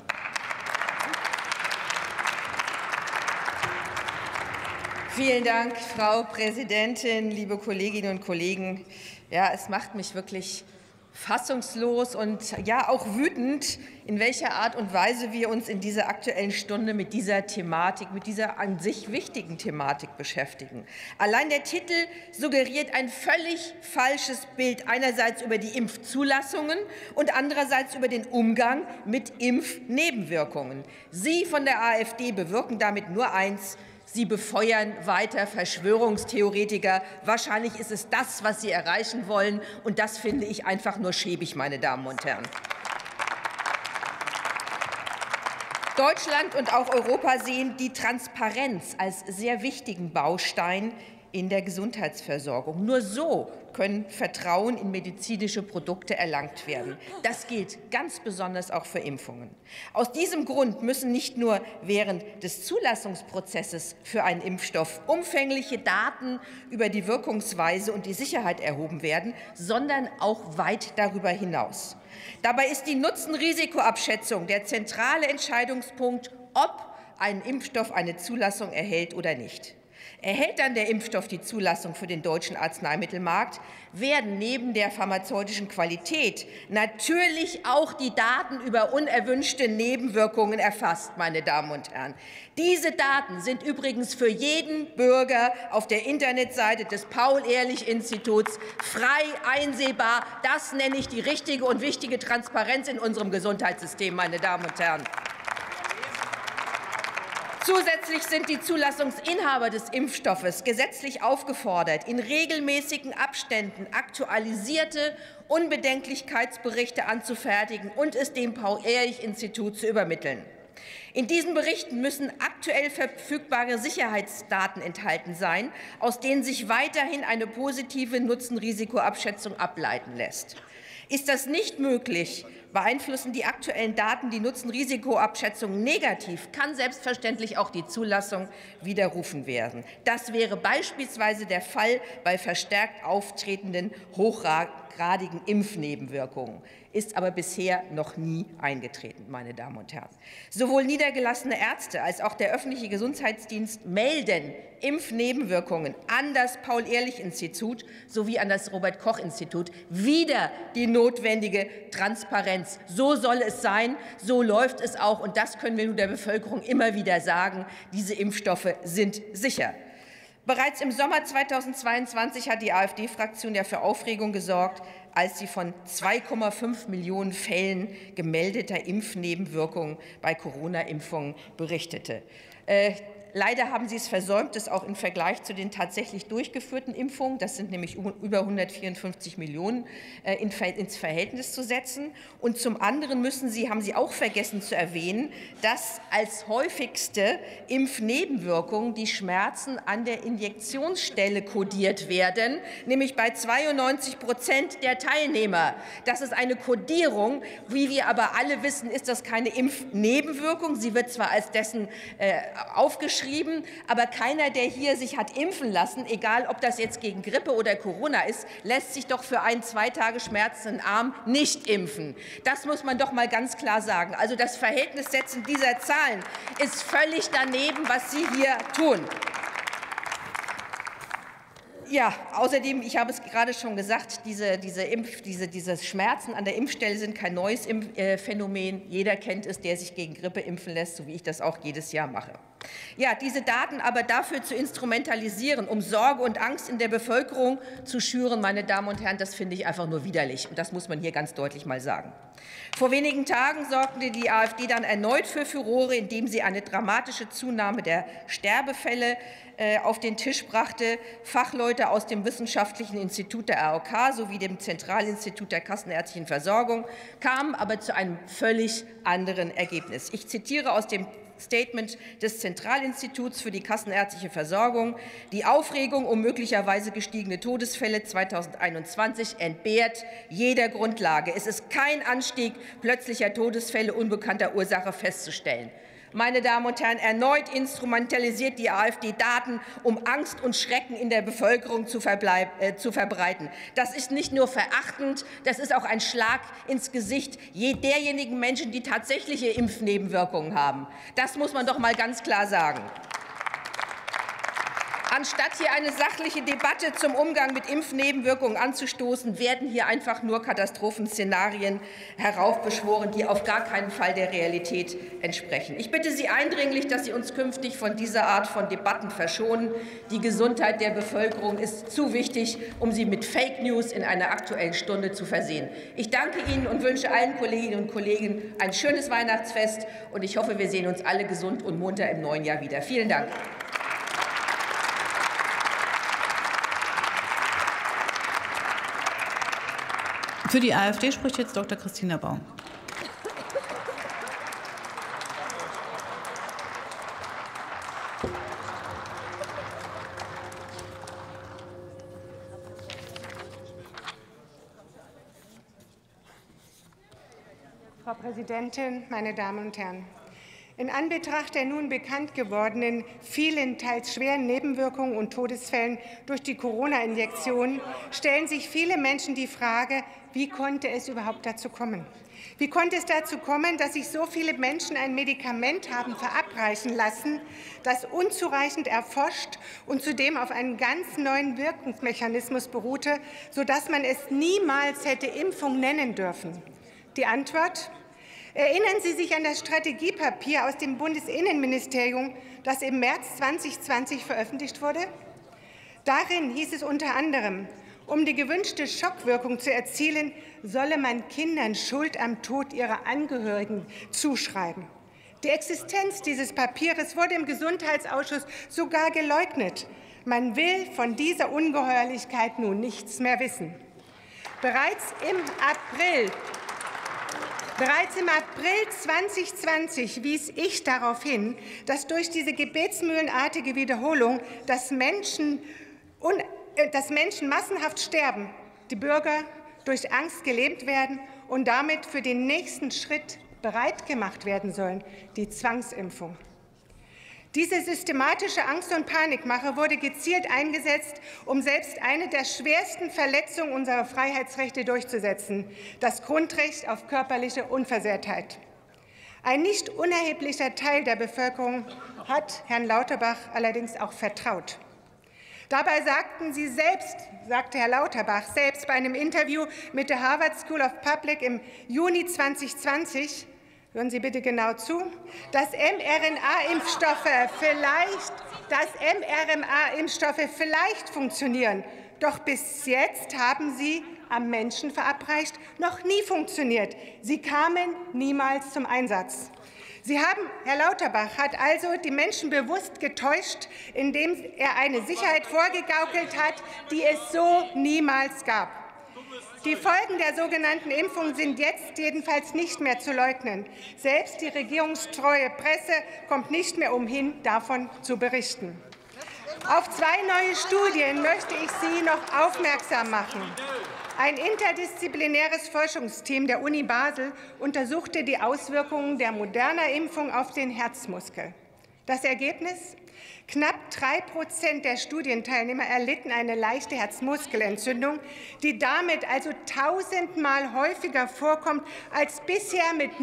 Vielen Dank, Frau Präsidentin, liebe Kolleginnen und Kollegen. Ja, es macht mich wirklich fassungslos und ja auch wütend, in welcher Art und Weise wir uns in dieser Aktuellen Stunde mit dieser Thematik, mit dieser an sich wichtigen Thematik beschäftigen. Allein der Titel suggeriert ein völlig falsches Bild, einerseits über die Impfzulassungen und andererseits über den Umgang mit Impfnebenwirkungen. Sie von der AfD bewirken damit nur eins: Sie befeuern weiter Verschwörungstheoretiker. Wahrscheinlich ist es das, was Sie erreichen wollen. Und das finde ich einfach nur schäbig, meine Damen und Herren. Deutschland und auch Europa sehen die Transparenz als sehr wichtigen Baustein in der Gesundheitsversorgung. Nur so können Vertrauen in medizinische Produkte erlangt werden. Das gilt ganz besonders auch für Impfungen. Aus diesem Grund müssen nicht nur während des Zulassungsprozesses für einen Impfstoff umfängliche Daten über die Wirkungsweise und die Sicherheit erhoben werden, sondern auch weit darüber hinaus. Dabei ist die Nutzen-Risiko-Abschätzung der zentrale Entscheidungspunkt, ob ein Impfstoff eine Zulassung erhält oder nicht. Erhält dann der Impfstoff die Zulassung für den deutschen Arzneimittelmarkt, werden neben der pharmazeutischen Qualität natürlich auch die Daten über unerwünschte Nebenwirkungen erfasst, meine Damen und Herren. Diese Daten sind übrigens für jeden Bürger auf der Internetseite des Paul-Ehrlich-Instituts frei einsehbar. Das nenne ich die richtige und wichtige Transparenz in unserem Gesundheitssystem, meine Damen und Herren. Zusätzlich sind die Zulassungsinhaber des Impfstoffes gesetzlich aufgefordert, in regelmäßigen Abständen aktualisierte Unbedenklichkeitsberichte anzufertigen und es dem Paul-Ehrlich-Institut zu übermitteln. In diesen Berichten müssen aktuell verfügbare Sicherheitsdaten enthalten sein, aus denen sich weiterhin eine positive Nutzen-Risiko-Abschätzung ableiten lässt. Ist das nicht möglich, beeinflussen die aktuellen Daten die Nutzen-Risiko-Abschätzung negativ, kann selbstverständlich auch die Zulassung widerrufen werden. Das wäre beispielsweise der Fall bei verstärkt auftretenden hochgradigen Impfnebenwirkungen, ist aber bisher noch nie eingetreten, meine Damen und Herren. Sowohl niedergelassene Ärzte als auch der öffentliche Gesundheitsdienst melden Impfnebenwirkungen an das Paul-Ehrlich-Institut sowie an das Robert-Koch-Institut. Wieder die notwendige Transparenz. So soll es sein, so läuft es auch, und das können wir nun der Bevölkerung immer wieder sagen. Diese Impfstoffe sind sicher. Bereits im Sommer 2022 hat die AfD-Fraktion ja für Aufregung gesorgt, als sie von 2,5 Millionen Fällen gemeldeter Impfnebenwirkungen bei Corona-Impfungen berichtete. Leider haben Sie es versäumt, es auch im Vergleich zu den tatsächlich durchgeführten Impfungen, das sind nämlich über 154 Millionen, ins Verhältnis zu setzen. Und zum anderen haben Sie auch vergessen zu erwähnen, dass als häufigste Impfnebenwirkung die Schmerzen an der Injektionsstelle kodiert werden, nämlich bei 92% der Teilnehmer. Das ist eine Kodierung. Wie wir aber alle wissen, ist das keine Impfnebenwirkung. Sie wird zwar als dessen aufgeschrieben, aber keiner, der hier sich hat impfen lassen, egal ob das jetzt gegen Grippe oder Corona ist, lässt sich doch für einen 2 Tage schmerzenden Arm nicht impfen. Das muss man doch mal ganz klar sagen. Also das Verhältnissetzen dieser Zahlen ist völlig daneben, was Sie hier tun. Ja, außerdem, ich habe es gerade schon gesagt, diese Schmerzen an der Impfstelle sind kein neues Phänomen. Jeder kennt es, der sich gegen Grippe impfen lässt, so wie ich das auch jedes Jahr mache. Ja, diese Daten aber dafür zu instrumentalisieren, um Sorge und Angst in der Bevölkerung zu schüren, meine Damen und Herren, das finde ich einfach nur widerlich. Und das muss man hier ganz deutlich mal sagen. Vor wenigen Tagen sorgte die AfD dann erneut für Furore, indem sie eine dramatische Zunahme der Sterbefälle auf den Tisch brachte. Fachleute aus dem Wissenschaftlichen Institut der AOK sowie dem Zentralinstitut der Kassenärztlichen Versorgung kamen aber zu einem völlig anderen Ergebnis. Ich zitiere aus dem Statement des Zentralinstituts für die kassenärztliche Versorgung: Die Aufregung um möglicherweise gestiegene Todesfälle 2021 entbehrt jeder Grundlage. Es ist kein Anstieg plötzlicher Todesfälle unbekannter Ursache festzustellen. Meine Damen und Herren, erneut instrumentalisiert die AfD Daten, um Angst und Schrecken in der Bevölkerung zu verbreiten. Das ist nicht nur verachtend, das ist auch ein Schlag ins Gesicht derjenigen Menschen, die tatsächliche Impfnebenwirkungen haben. Das muss man doch mal ganz klar sagen. Anstatt hier eine sachliche Debatte zum Umgang mit Impfnebenwirkungen anzustoßen, werden hier einfach nur Katastrophenszenarien heraufbeschworen, die auf gar keinen Fall der Realität entsprechen. Ich bitte Sie eindringlich, dass Sie uns künftig von dieser Art von Debatten verschonen. Die Gesundheit der Bevölkerung ist zu wichtig, um sie mit Fake News in einer Aktuellen Stunde zu versehen. Ich danke Ihnen und wünsche allen Kolleginnen und Kollegen ein schönes Weihnachtsfest. Und ich hoffe, wir sehen uns alle gesund und munter im neuen Jahr wieder. Vielen Dank. Für die AfD spricht jetzt Dr. Christina Baum. Frau Präsidentin, meine Damen und Herren! In Anbetracht der nun bekannt gewordenen vielen, teils schweren Nebenwirkungen und Todesfällen durch die Corona-Injektion stellen sich viele Menschen die Frage, wie konnte es überhaupt dazu kommen? Wie konnte es dazu kommen, dass sich so viele Menschen ein Medikament haben verabreichen lassen, das unzureichend erforscht und zudem auf einen ganz neuen Wirkungsmechanismus beruhte, sodass man es niemals hätte Impfung nennen dürfen? Die Antwort? Erinnern Sie sich an das Strategiepapier aus dem Bundesinnenministerium, das im März 2020 veröffentlicht wurde? Darin hieß es unter anderem, um die gewünschte Schockwirkung zu erzielen, solle man Kindern Schuld am Tod ihrer Angehörigen zuschreiben. Die Existenz dieses Papiers wurde im Gesundheitsausschuss sogar geleugnet. Man will von dieser Ungeheuerlichkeit nun nichts mehr wissen. Bereits im April 2020 wies ich darauf hin, dass durch diese gebetsmühlenartige Wiederholung dass Menschen massenhaft sterben, die Bürger durch Angst gelähmt werden und damit für den nächsten Schritt bereit gemacht werden sollen, die Zwangsimpfung. Diese systematische Angst- und Panikmache wurde gezielt eingesetzt, um selbst eine der schwersten Verletzungen unserer Freiheitsrechte durchzusetzen, das Grundrecht auf körperliche Unversehrtheit. Ein nicht unerheblicher Teil der Bevölkerung hat Herrn Lauterbach allerdings auch vertraut. Dabei sagte Herr Lauterbach selbst bei einem Interview mit der Harvard School of Public im Juni 2020, hören Sie bitte genau zu, dass mRNA-Impfstoffe vielleicht funktionieren. Doch bis jetzt haben sie am Menschen verabreicht noch nie funktioniert. Sie kamen niemals zum Einsatz. Herr Lauterbach hat also die Menschen bewusst getäuscht, indem er eine Sicherheit vorgegaukelt hat, die es so niemals gab. Die Folgen der sogenannten Impfung sind jetzt jedenfalls nicht mehr zu leugnen. Selbst die regierungstreue Presse kommt nicht mehr umhin, davon zu berichten. Auf 2 neue Studien möchte ich Sie noch aufmerksam machen. Ein interdisziplinäres Forschungsteam der Uni Basel untersuchte die Auswirkungen der Moderna-Impfung auf den Herzmuskel. Das Ergebnis? Knapp 3% der Studienteilnehmer erlitten eine leichte Herzmuskelentzündung, die damit also 1000-mal häufiger vorkommt als bisher mit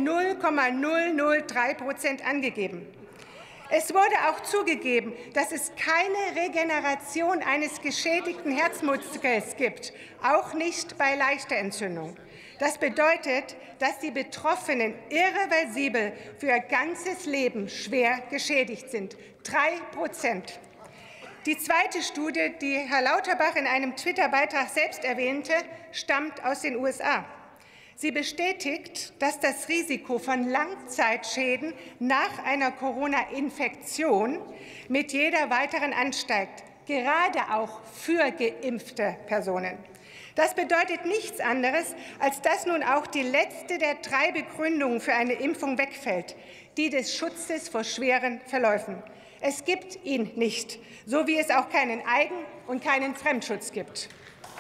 0,003% angegeben. Es wurde auch zugegeben, dass es keine Regeneration eines geschädigten Herzmuskels gibt, auch nicht bei leichter Entzündung. Das bedeutet, dass die Betroffenen irreversibel für ihr ganzes Leben schwer geschädigt sind. 3%. Die zweite Studie, die Herr Lauterbach in einem Twitter-Beitrag selbst erwähnte, stammt aus den USA. Sie bestätigt, dass das Risiko von Langzeitschäden nach einer Corona-Infektion mit jeder weiteren ansteigt, gerade auch für geimpfte Personen. Das bedeutet nichts anderes, als dass nun auch die letzte der 3 Begründungen für eine Impfung wegfällt, die des Schutzes vor schweren Verläufen. Es gibt ihn nicht, so wie es auch keinen Eigen- und keinen Fremdschutz gibt.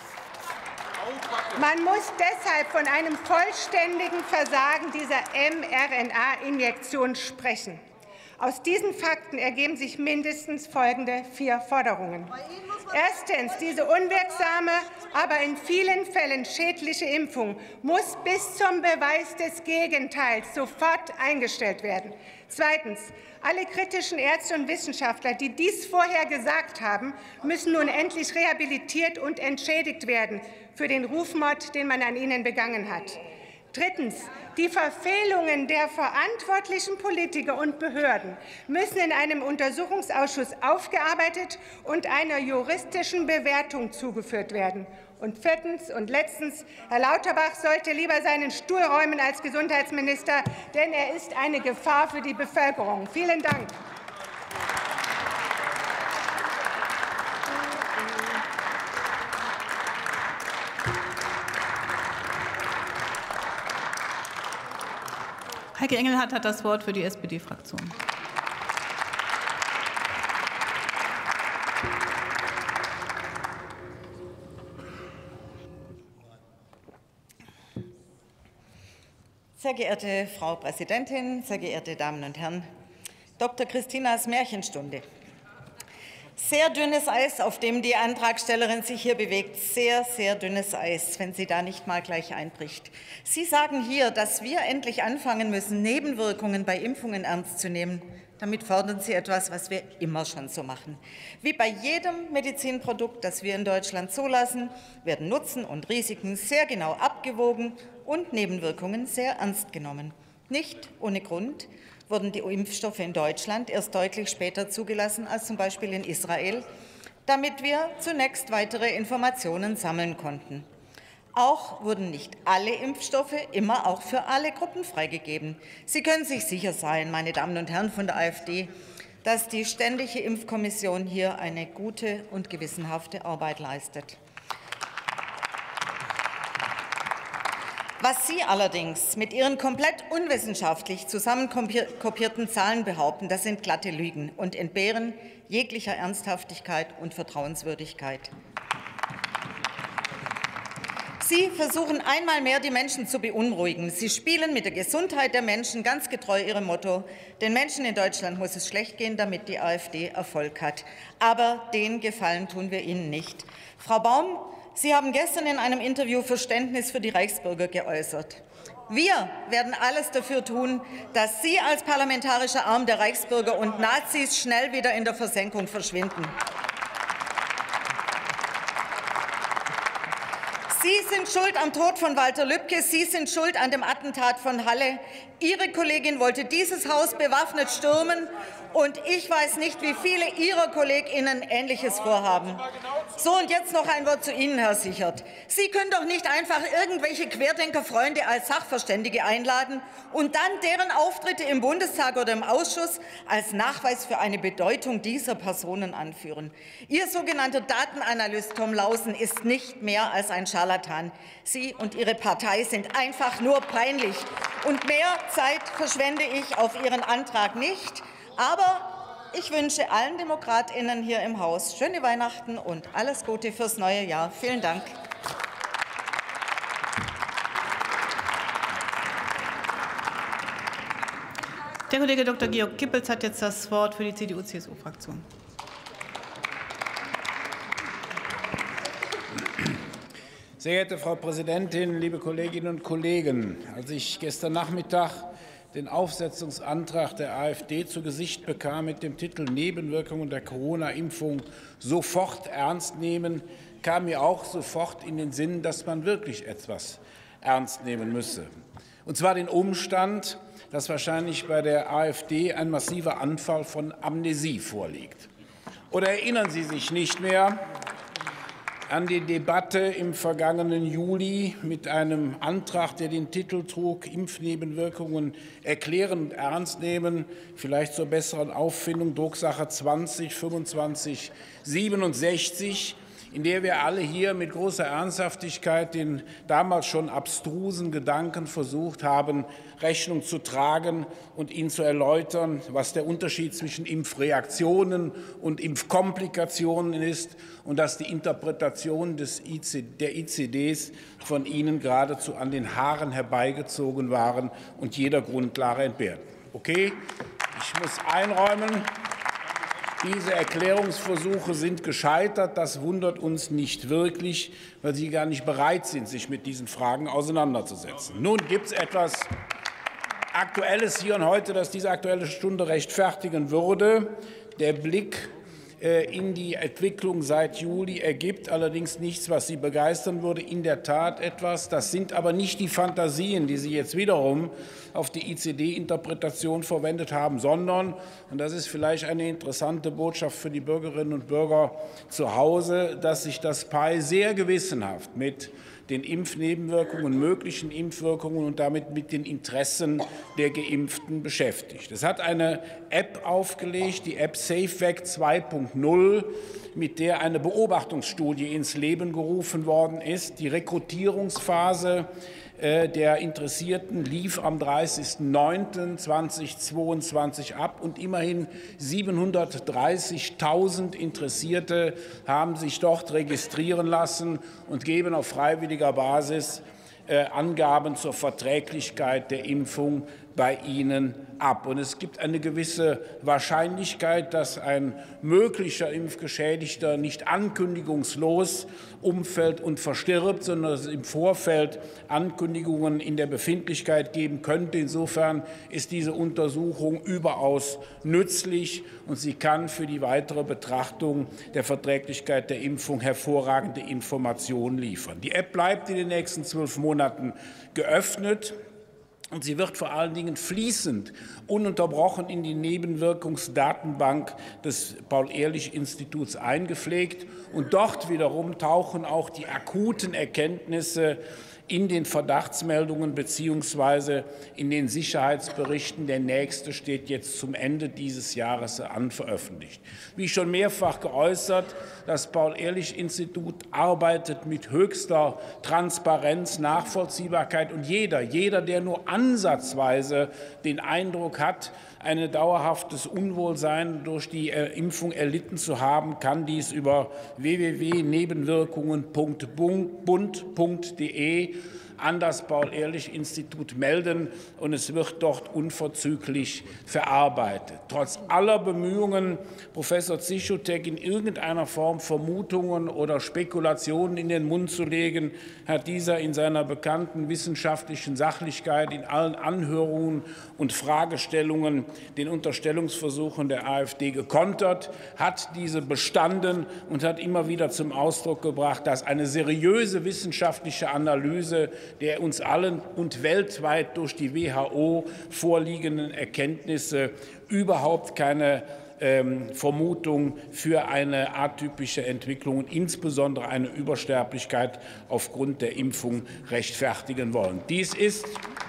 Man muss deshalb von einem vollständigen Versagen dieser mRNA-Injektion sprechen. Aus diesen Fakten ergeben sich mindestens folgende 4 Forderungen. Erstens. Diese unwirksame, aber in vielen Fällen schädliche Impfung muss bis zum Beweis des Gegenteils sofort eingestellt werden. Zweitens. Alle kritischen Ärzte und Wissenschaftler, die dies vorher gesagt haben, müssen nun endlich rehabilitiert und entschädigt werden für den Rufmord, den man an ihnen begangen hat. Drittens. Die Verfehlungen der verantwortlichen Politiker und Behörden müssen in einem Untersuchungsausschuss aufgearbeitet und einer juristischen Bewertung zugeführt werden. Und viertens und letztens, Herr Lauterbach sollte lieber seinen Stuhl räumen als Gesundheitsminister, denn er ist eine Gefahr für die Bevölkerung. Vielen Dank. Heike Engelhardt hat das Wort für die SPD-Fraktion. Sehr geehrte Frau Präsidentin, sehr geehrte Damen und Herren! Dr. Christinas Märchenstunde. Sehr dünnes Eis, auf dem die Antragstellerin sich hier bewegt. Sehr, sehr dünnes Eis, wenn sie da nicht mal gleich einbricht. Sie sagen hier, dass wir endlich anfangen müssen, Nebenwirkungen bei Impfungen ernst zu nehmen. Damit fordern Sie etwas, was wir immer schon so machen. Wie bei jedem Medizinprodukt, das wir in Deutschland zulassen, werden Nutzen und Risiken sehr genau abgewogen und Nebenwirkungen sehr ernst genommen. Nicht ohne Grund wurden die Impfstoffe in Deutschland erst deutlich später zugelassen als zum Beispiel in Israel, damit wir zunächst weitere Informationen sammeln konnten. Auch wurden nicht alle Impfstoffe immer auch für alle Gruppen freigegeben. Sie können sich sicher sein, meine Damen und Herren von der AfD, dass die Ständige Impfkommission hier eine gute und gewissenhafte Arbeit leistet. Was Sie allerdings mit Ihren komplett unwissenschaftlich zusammenkopierten Zahlen behaupten, das sind glatte Lügen und entbehren jeglicher Ernsthaftigkeit und Vertrauenswürdigkeit. Sie versuchen einmal mehr, die Menschen zu beunruhigen. Sie spielen mit der Gesundheit der Menschen ganz getreu Ihrem Motto: Den Menschen in Deutschland muss es schlecht gehen, damit die AfD Erfolg hat. Aber den Gefallen tun wir Ihnen nicht. Frau Baum, Sie haben gestern in einem Interview Verständnis für die Reichsbürger geäußert. Wir werden alles dafür tun, dass Sie als parlamentarischer Arm der Reichsbürger und Nazis schnell wieder in der Versenkung verschwinden. Sie sind schuld am Tod von Walter Lübcke. Sie sind schuld an dem Attentat von Halle. Ihre Kollegin wollte dieses Haus bewaffnet stürmen. Und ich weiß nicht, wie viele Ihrer KollegInnen Ähnliches vorhaben. So, und jetzt noch ein Wort zu Ihnen, Herr Sichert. Sie können doch nicht einfach irgendwelche Querdenkerfreunde als Sachverständige einladen und dann deren Auftritte im Bundestag oder im Ausschuss als Nachweis für eine Bedeutung dieser Personen anführen. Ihr sogenannter Datenanalyst Tom Lausen ist nicht mehr als ein Scharlatan. Sie und Ihre Partei sind einfach nur peinlich. Und mehr Zeit verschwende ich auf Ihren Antrag nicht. Aber ich wünsche allen DemokratInnen hier im Haus schöne Weihnachten und alles Gute fürs neue Jahr. Vielen Dank. Der Kollege Dr. Georg Kippels hat jetzt das Wort für die CDU-CSU-Fraktion. Sehr geehrte Frau Präsidentin, liebe Kolleginnen und Kollegen! Als ich gestern Nachmittag den Aufsetzungsantrag der AfD zu Gesicht bekam mit dem Titel Nebenwirkungen der Corona-Impfung sofort ernst nehmen, kam mir auch sofort in den Sinn, dass man wirklich etwas ernst nehmen müsse. Und zwar den Umstand, dass wahrscheinlich bei der AfD ein massiver Anfall von Amnesie vorliegt. Oder erinnern Sie sich nicht mehr an die Debatte im vergangenen Juli mit einem Antrag, der den Titel trug, Impfnebenwirkungen erklären und ernst nehmen, vielleicht zur besseren Auffindung, Drucksache 20 25 67, in der wir alle hier mit großer Ernsthaftigkeit den damals schon abstrusen Gedanken versucht haben, Rechnung zu tragen und ihn zu erläutern, was der Unterschied zwischen Impfreaktionen und Impfkomplikationen ist und dass die Interpretation der ICDs von Ihnen geradezu an den Haaren herbeigezogen waren und jeder Grundlage entbehrten. Okay, ich muss einräumen, diese Erklärungsversuche sind gescheitert. Das wundert uns nicht wirklich, weil Sie gar nicht bereit sind, sich mit diesen Fragen auseinanderzusetzen. Nun gibt es etwas Aktuelles hier und heute, das diese Aktuelle Stunde rechtfertigen würde. Der Blick in die Entwicklung seit Juli ergibt allerdings nichts, was Sie begeistern würde. In der Tat etwas. Das sind aber nicht die Fantasien, die Sie jetzt wiederum auf die ICD-Interpretation verwendet haben, sondern, und das ist vielleicht eine interessante Botschaft für die Bürgerinnen und Bürger zu Hause, dass sich das PAI sehr gewissenhaft mit den Impfnebenwirkungen, möglichen Impfwirkungen und damit mit den Interessen der Geimpften beschäftigt. Es hat eine App aufgelegt, die App SafeVac 2.0, mit der eine Beobachtungsstudie ins Leben gerufen worden ist. Die Rekrutierungsphase der Interessierten lief am 30.09.2022 ab und immerhin 730.000 Interessierte haben sich dort registrieren lassen und geben auf freiwilliger Basis Angaben zur Verträglichkeit der Impfung bei Ihnen ab. Und es gibt eine gewisse Wahrscheinlichkeit, dass ein möglicher Impfgeschädigter nicht ankündigungslos umfällt und verstirbt, sondern dass es im Vorfeld Ankündigungen in der Befindlichkeit geben könnte. Insofern ist diese Untersuchung überaus nützlich und sie kann für die weitere Betrachtung der Verträglichkeit der Impfung hervorragende Informationen liefern. Die App bleibt in den nächsten 12 Monaten geöffnet. Und sie wird vor allen Dingen fließend, ununterbrochen in die Nebenwirkungsdatenbank des Paul-Ehrlich-Instituts eingepflegt. Und dort wiederum tauchen auch die akuten Erkenntnisse in den Verdachtsmeldungen bzw. in den Sicherheitsberichten. Der nächste steht jetzt zum Ende dieses Jahres an, veröffentlicht. Wie schon mehrfach geäußert, das Paul-Ehrlich-Institut arbeitet mit höchster Transparenz, Nachvollziehbarkeit. Und jeder, der nur ansatzweise den Eindruck hat, ein dauerhaftes Unwohlsein durch die Impfung erlitten zu haben, kann dies über www.nebenwirkungen.bund.de an das Paul-Ehrlich-Institut melden, und es wird dort unverzüglich verarbeitet. Trotz aller Bemühungen, Professor Zichotek in irgendeiner Form Vermutungen oder Spekulationen in den Mund zu legen, hat dieser in seiner bekannten wissenschaftlichen Sachlichkeit in allen Anhörungen und Fragestellungen den Unterstellungsversuchen der AfD gekontert, hat diese bestanden und hat immer wieder zum Ausdruck gebracht, dass eine seriöse wissenschaftliche Analyse der uns allen und weltweit durch die WHO vorliegenden Erkenntnisse überhaupt keine Vermutung für eine atypische Entwicklung und insbesondere eine Übersterblichkeit aufgrund der Impfung rechtfertigen wollen. Dies ist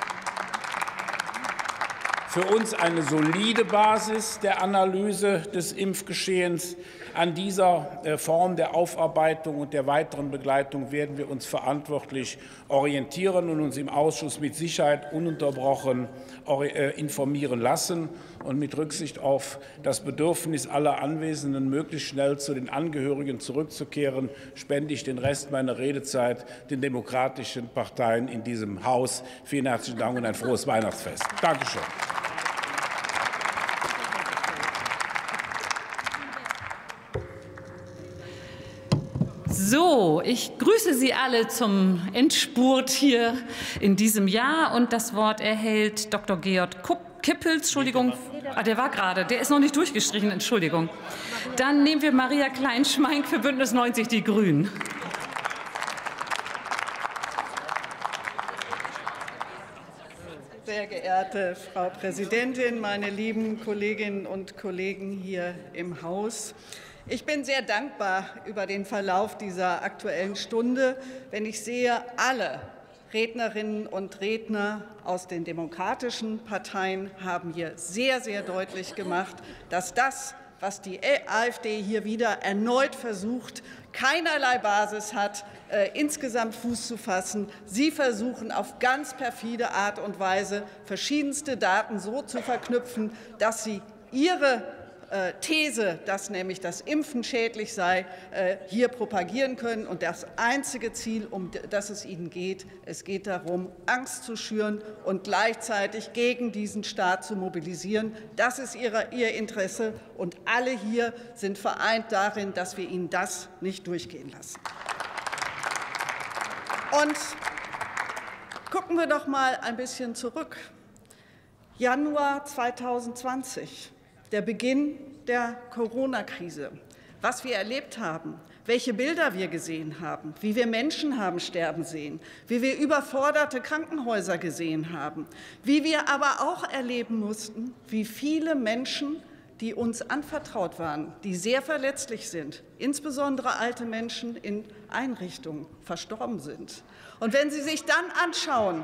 für uns eine solide Basis der Analyse des Impfgeschehens. An dieser Form der Aufarbeitung und der weiteren Begleitung werden wir uns verantwortlich orientieren und uns im Ausschuss mit Sicherheit ununterbrochen informieren lassen. Und mit Rücksicht auf das Bedürfnis aller Anwesenden, möglichst schnell zu den Angehörigen zurückzukehren, spende ich den Rest meiner Redezeit den demokratischen Parteien in diesem Haus. Vielen herzlichen Dank und ein frohes Weihnachtsfest. Dankeschön. So, ich grüße Sie alle zum Endspurt hier in diesem Jahr. Und das Wort erhält Dr. Georg Kippels. Entschuldigung, der war gerade, der ist noch nicht durchgestrichen, Entschuldigung. Dann nehmen wir Maria Klein-Schmeink für Bündnis 90 Die Grünen. Sehr geehrte Frau Präsidentin, meine lieben Kolleginnen und Kollegen hier im Haus! Ich bin sehr dankbar über den Verlauf dieser Aktuellen Stunde, wenn ich sehe, alle Rednerinnen und Redner aus den demokratischen Parteien haben hier sehr, sehr deutlich gemacht, dass das, was die AfD hier wieder erneut versucht, keinerlei Basis hat, insgesamt Fuß zu fassen. Sie versuchen auf ganz perfide Art und Weise, verschiedenste Daten so zu verknüpfen, dass sie ihre These, dass nämlich das Impfen schädlich sei, hier propagieren können. Und das einzige Ziel, um das es ihnen geht, es geht darum, Angst zu schüren und gleichzeitig gegen diesen Staat zu mobilisieren. Das ist ihr Interesse. Und alle hier sind vereint darin, dass wir ihnen das nicht durchgehen lassen. Und gucken wir doch mal ein bisschen zurück. Januar 2020. Der Beginn der Corona-Krise, was wir erlebt haben, welche Bilder wir gesehen haben, wie wir Menschen haben sterben sehen, wie wir überforderte Krankenhäuser gesehen haben, wie wir aber auch erleben mussten, wie viele Menschen, die uns anvertraut waren, die sehr verletzlich sind, insbesondere alte Menschen in Einrichtungen, verstorben sind. Und wenn Sie sich dann anschauen,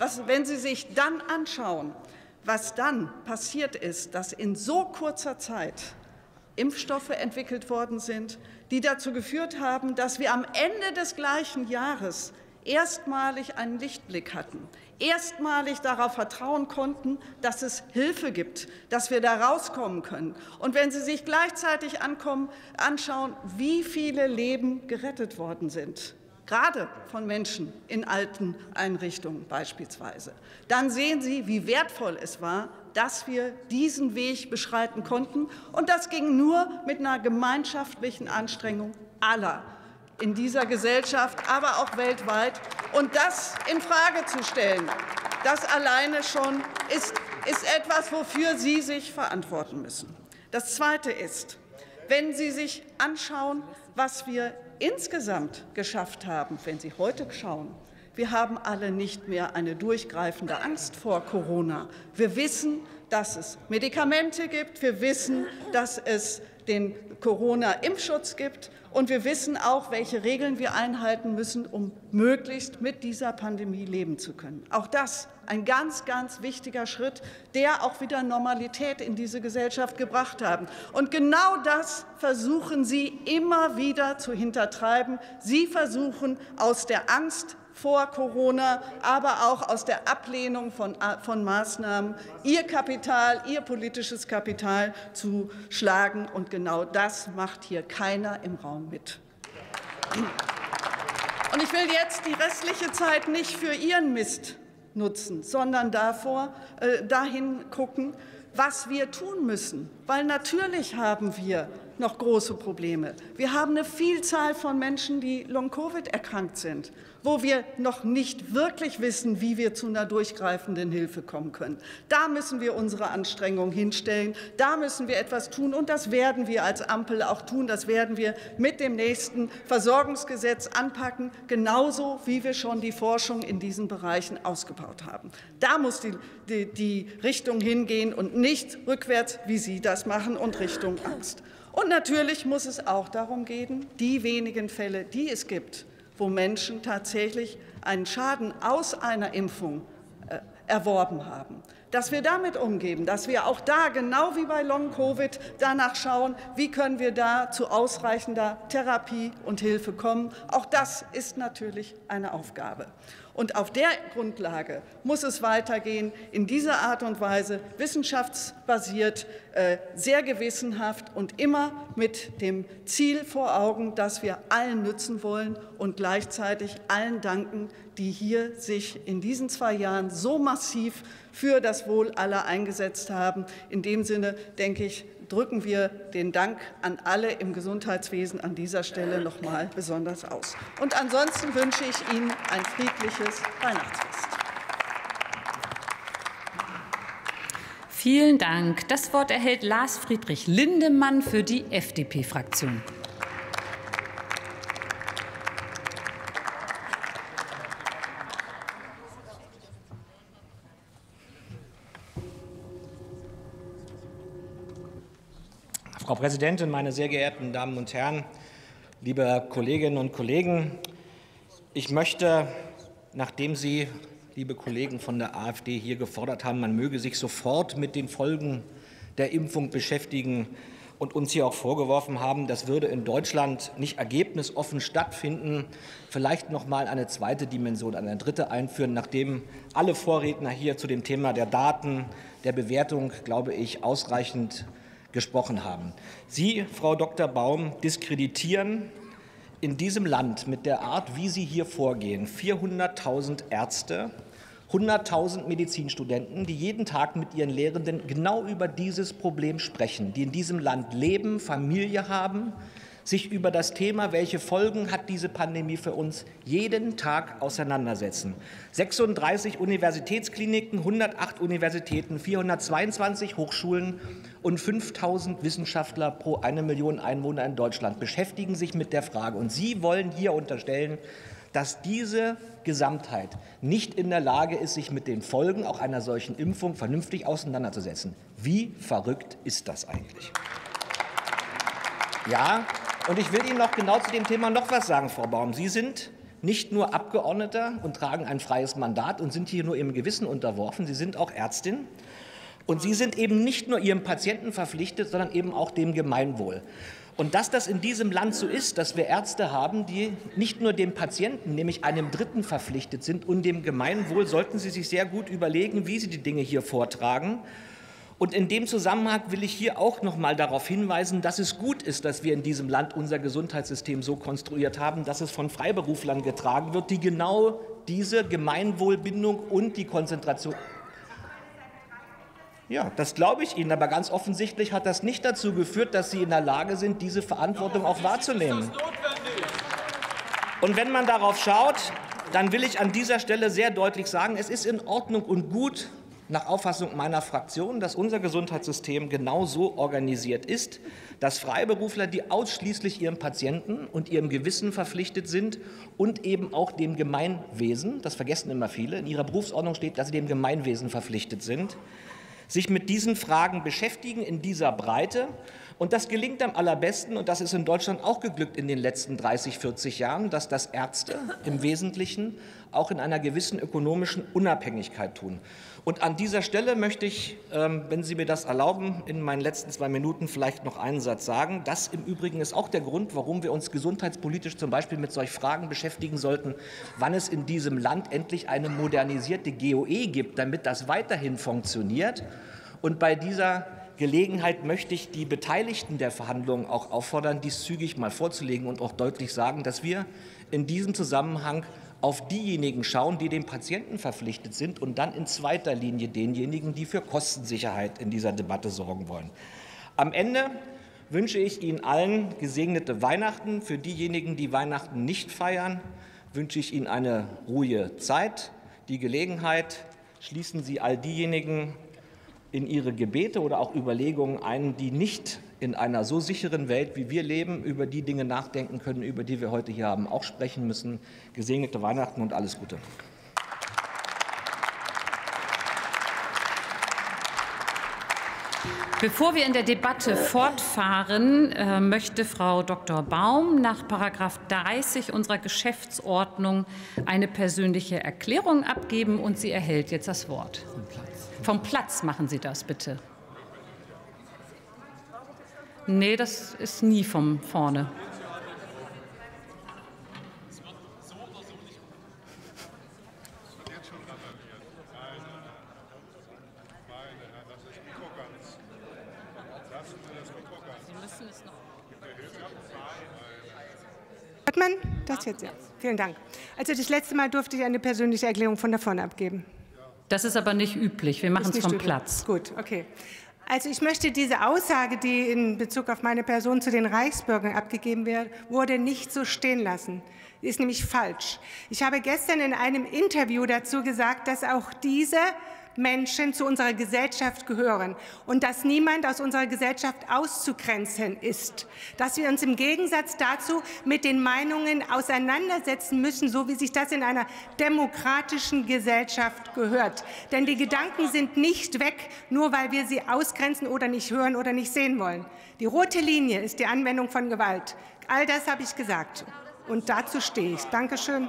was dann passiert ist, dass in so kurzer Zeit Impfstoffe entwickelt worden sind, die dazu geführt haben, dass wir am Ende des gleichen Jahres erstmalig einen Lichtblick hatten, erstmalig darauf vertrauen konnten, dass es Hilfe gibt, dass wir da rauskommen können. Und wenn Sie sich gleichzeitig anschauen, wie viele Leben gerettet worden sind, gerade von Menschen in alten Einrichtungen beispielsweise, dann sehen Sie, wie wertvoll es war, dass wir diesen Weg beschreiten konnten. Und das ging nur mit einer gemeinschaftlichen Anstrengung aller in dieser Gesellschaft, aber auch weltweit. Und das infrage zu stellen, das alleine schon ist etwas, wofür Sie sich verantworten müssen. Das Zweite ist, wenn Sie sich anschauen, was wir insgesamt geschafft haben, wenn Sie heute schauen, wir haben alle nicht mehr eine durchgreifende Angst vor Corona. Wir wissen, dass es Medikamente gibt, wir wissen, dass es den Corona-Impfschutz gibt, und wir wissen auch, welche Regeln wir einhalten müssen, um möglichst mit dieser Pandemie leben zu können. Auch das ein ganz, ganz wichtiger Schritt, der auch wieder Normalität in diese Gesellschaft gebracht hat. Und genau das versuchen Sie immer wieder zu hintertreiben. Sie versuchen aus der Angst vor Corona, aber auch aus der Ablehnung von Maßnahmen Ihr Kapital, Ihr politisches Kapital zu schlagen. Und genau das macht hier keiner im Raum mit. Und ich will jetzt die restliche Zeit nicht für Ihren Mist nutzen, sondern dahin gucken, was wir tun müssen. Weil natürlich haben wir noch große Probleme. Wir haben eine Vielzahl von Menschen, die Long-Covid erkrankt sind, wo wir noch nicht wirklich wissen, wie wir zu einer durchgreifenden Hilfe kommen können. Da müssen wir unsere Anstrengungen hinstellen. Da müssen wir etwas tun. Und das werden wir als Ampel auch tun. Das werden wir mit dem nächsten Versorgungsgesetz anpacken, genauso wie wir schon die Forschung in diesen Bereichen ausgebaut haben. Da muss die Richtung hingehen und nicht rückwärts, wie Sie das machen, und Richtung Angst. Und natürlich muss es auch darum gehen, die wenigen Fälle, die es gibt, wo Menschen tatsächlich einen Schaden aus einer Impfung erworben haben, dass wir damit umgehen, dass wir auch da, genau wie bei Long-Covid, danach schauen, wie können wir da zu ausreichender Therapie und Hilfe kommen. Auch das ist natürlich eine Aufgabe. Und auf der Grundlage muss es weitergehen, in dieser Art und Weise, wissenschaftsbasiert, sehr gewissenhaft und immer mit dem Ziel vor Augen, dass wir allen nützen wollen und gleichzeitig allen danken, die hier sich in diesen 2 Jahren so massiv für das Wohl aller eingesetzt haben. In dem Sinne, denke ich, drücken wir den Dank an alle im Gesundheitswesen an dieser Stelle noch mal besonders aus. Und ansonsten wünsche ich Ihnen ein friedliches Weihnachtsfest. Vielen Dank. Das Wort erhält Lars Friedrich Lindemann für die FDP-Fraktion. Frau Präsidentin, meine sehr geehrten Damen und Herren, liebe Kolleginnen und Kollegen! Ich möchte, nachdem Sie, liebe Kollegen von der AfD, hier gefordert haben, man möge sich sofort mit den Folgen der Impfung beschäftigen und uns hier auch vorgeworfen haben, das würde in Deutschland nicht ergebnisoffen stattfinden, vielleicht noch mal eine zweite Dimension, eine dritte einführen, nachdem alle Vorredner hier zu dem Thema der Daten, der Bewertung, glaube ich, ausreichend gesprochen haben. Sie, Frau Dr. Baum, diskreditieren in diesem Land mit der Art, wie Sie hier vorgehen, 400.000 Ärzte, 100.000 Medizinstudenten, die jeden Tag mit ihren Lehrenden genau über dieses Problem sprechen, die in diesem Land leben, Familie haben, sich über das Thema, welche Folgen hat diese Pandemie für uns, jeden Tag auseinandersetzen. 36 Universitätskliniken, 108 Universitäten, 422 Hochschulen und 5.000 Wissenschaftler pro 1 Million Einwohner in Deutschland beschäftigen sich mit der Frage. Und Sie wollen hier unterstellen, dass diese Gesamtheit nicht in der Lage ist, sich mit den Folgen auch einer solchen Impfung vernünftig auseinanderzusetzen. Wie verrückt ist das eigentlich? Ja, und ich will Ihnen noch genau zu dem Thema noch was sagen, Frau Baum. Sie sind nicht nur Abgeordneter und tragen ein freies Mandat und sind hier nur Ihrem Gewissen unterworfen. Sie sind auch Ärztin. Und Sie sind eben nicht nur Ihrem Patienten verpflichtet, sondern eben auch dem Gemeinwohl. Und dass das in diesem Land so ist, dass wir Ärzte haben, die nicht nur dem Patienten, nämlich einem Dritten verpflichtet sind und dem Gemeinwohl, sollten Sie sich sehr gut überlegen, wie Sie die Dinge hier vortragen. Und in dem Zusammenhang will ich hier auch noch mal darauf hinweisen, dass es gut ist, dass wir in diesem Land unser Gesundheitssystem so konstruiert haben, dass es von Freiberuflern getragen wird, die genau diese Gemeinwohlbindung und die Konzentration. Ja, das glaube ich Ihnen, aber ganz offensichtlich hat das nicht dazu geführt, dass Sie in der Lage sind, diese Verantwortung auch wahrzunehmen. Und wenn man darauf schaut, dann will ich an dieser Stelle sehr deutlich sagen, es ist in Ordnung und gut, nach Auffassung meiner Fraktion, dass unser Gesundheitssystem genau so organisiert ist, dass Freiberufler, die ausschließlich ihrem Patienten und ihrem Gewissen verpflichtet sind und eben auch dem Gemeinwesen, das vergessen immer viele, in ihrer Berufsordnung steht, dass sie dem Gemeinwesen verpflichtet sind, sich mit diesen Fragen beschäftigen in dieser Breite. Und das gelingt am allerbesten, und das ist in Deutschland auch geglückt in den letzten 30, 40 Jahren, dass das Ärzte im Wesentlichen auch in einer gewissen ökonomischen Unabhängigkeit tun. Und an dieser Stelle möchte ich, wenn Sie mir das erlauben, in meinen letzten 2 Minuten vielleicht noch einen Satz sagen. Das im Übrigen ist auch der Grund, warum wir uns gesundheitspolitisch zum Beispiel mit solchen Fragen beschäftigen sollten, wann es in diesem Land endlich eine modernisierte GOE gibt, damit das weiterhin funktioniert. Und bei dieser Gelegenheit möchte ich die Beteiligten der Verhandlungen auch auffordern, dies zügig mal vorzulegen und auch deutlich sagen, dass wir in diesem Zusammenhang auf diejenigen schauen, die dem Patienten verpflichtet sind, und dann in zweiter Linie denjenigen, die für Kostensicherheit in dieser Debatte sorgen wollen. Am Ende wünsche ich Ihnen allen gesegnete Weihnachten. Für diejenigen, die Weihnachten nicht feiern, wünsche ich Ihnen eine ruhige Zeit. Die Gelegenheit schließen Sie all diejenigen in Ihre Gebete oder auch Überlegungen ein, die nicht in einer so sicheren Welt, wie wir leben, über die Dinge nachdenken können, über die wir heute hier haben, auch sprechen müssen. Gesegnete Weihnachten und alles Gute. Bevor wir in der Debatte fortfahren, möchte Frau Dr. Baum nach § 30 unserer Geschäftsordnung eine persönliche Erklärung abgeben, und sie erhält jetzt das Wort. Vom Platz machen Sie das, bitte. Nee, das ist nie von vorne. Hört man das jetzt? Ja. Vielen Dank. Also das letzte Mal durfte ich eine persönliche Erklärung von da vorne abgeben. Das ist aber nicht üblich. Wir machen es vom Platz. Gut, okay. Also ich möchte diese Aussage, die in Bezug auf meine Person zu den Reichsbürgern abgegeben wurde, nicht so stehen lassen. Die ist nämlich falsch. Ich habe gestern in einem Interview dazu gesagt, dass auch diese Menschen zu unserer Gesellschaft gehören und dass niemand aus unserer Gesellschaft auszugrenzen ist. Dass wir uns im Gegensatz dazu mit den Meinungen auseinandersetzen müssen, so wie sich das in einer demokratischen Gesellschaft gehört. Denn die Gedanken sind nicht weg, nur weil wir sie ausgrenzen oder nicht hören oder nicht sehen wollen. Die rote Linie ist die Anwendung von Gewalt. All das habe ich gesagt. Und dazu stehe ich. Danke schön.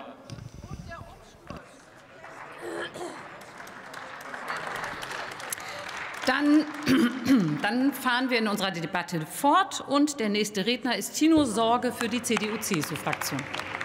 Dann fahren wir in unserer Debatte fort. Und der nächste Redner ist Tino Sorge für die CDU-CSU-Fraktion.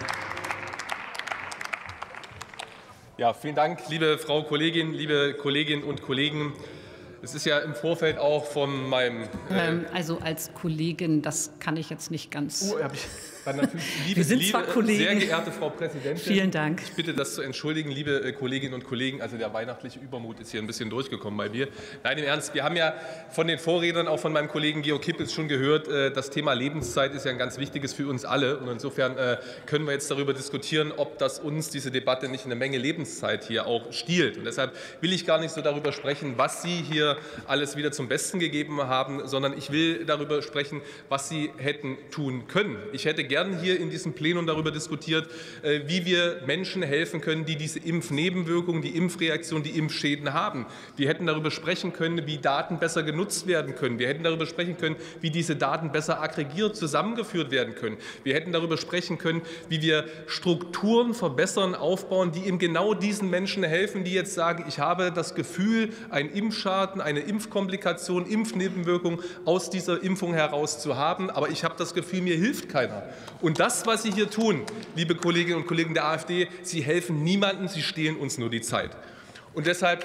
Ja, vielen Dank, liebe Frau Kollegin, liebe Kolleginnen und Kollegen. Es ist ja im Vorfeld auch von meinem... Also als Kollegin, das kann ich jetzt nicht ganz... Dann natürlich, wir sind zwar Kollegen. Sehr geehrte Frau Präsidentin, vielen Dank. Ich bitte das zu entschuldigen, liebe Kolleginnen und Kollegen. Also der weihnachtliche Übermut ist hier ein bisschen durchgekommen bei mir. Nein, im Ernst, wir haben ja von den Vorrednern, auch von meinem Kollegen Georg Kippels schon gehört, das Thema Lebenszeit ist ja ein ganz wichtiges für uns alle. Und insofern können wir jetzt darüber diskutieren, ob das uns, diese Debatte, nicht eine Menge Lebenszeit hier auch stiehlt. Und deshalb will ich gar nicht so darüber sprechen, was Sie hier alles wieder zum Besten gegeben haben, sondern ich will darüber sprechen, was Sie hätten tun können. Ich hätte gern hier in diesem Plenum darüber diskutiert, wie wir Menschen helfen können, die diese Impfnebenwirkungen, die Impfreaktion, die Impfschäden haben. Wir hätten darüber sprechen können, wie Daten besser genutzt werden können. Wir hätten darüber sprechen können, wie diese Daten besser aggregiert, zusammengeführt werden können. Wir hätten darüber sprechen können, wie wir Strukturen verbessern, aufbauen, die eben genau diesen Menschen helfen, die jetzt sagen, ich habe das Gefühl, einen Impfschaden, eine Impfkomplikation, Impfnebenwirkung aus dieser Impfung heraus zu haben, aber ich habe das Gefühl, mir hilft keiner. Und das, was Sie hier tun, liebe Kolleginnen und Kollegen der AfD, Sie helfen niemandem, Sie stehlen uns nur die Zeit. Und deshalb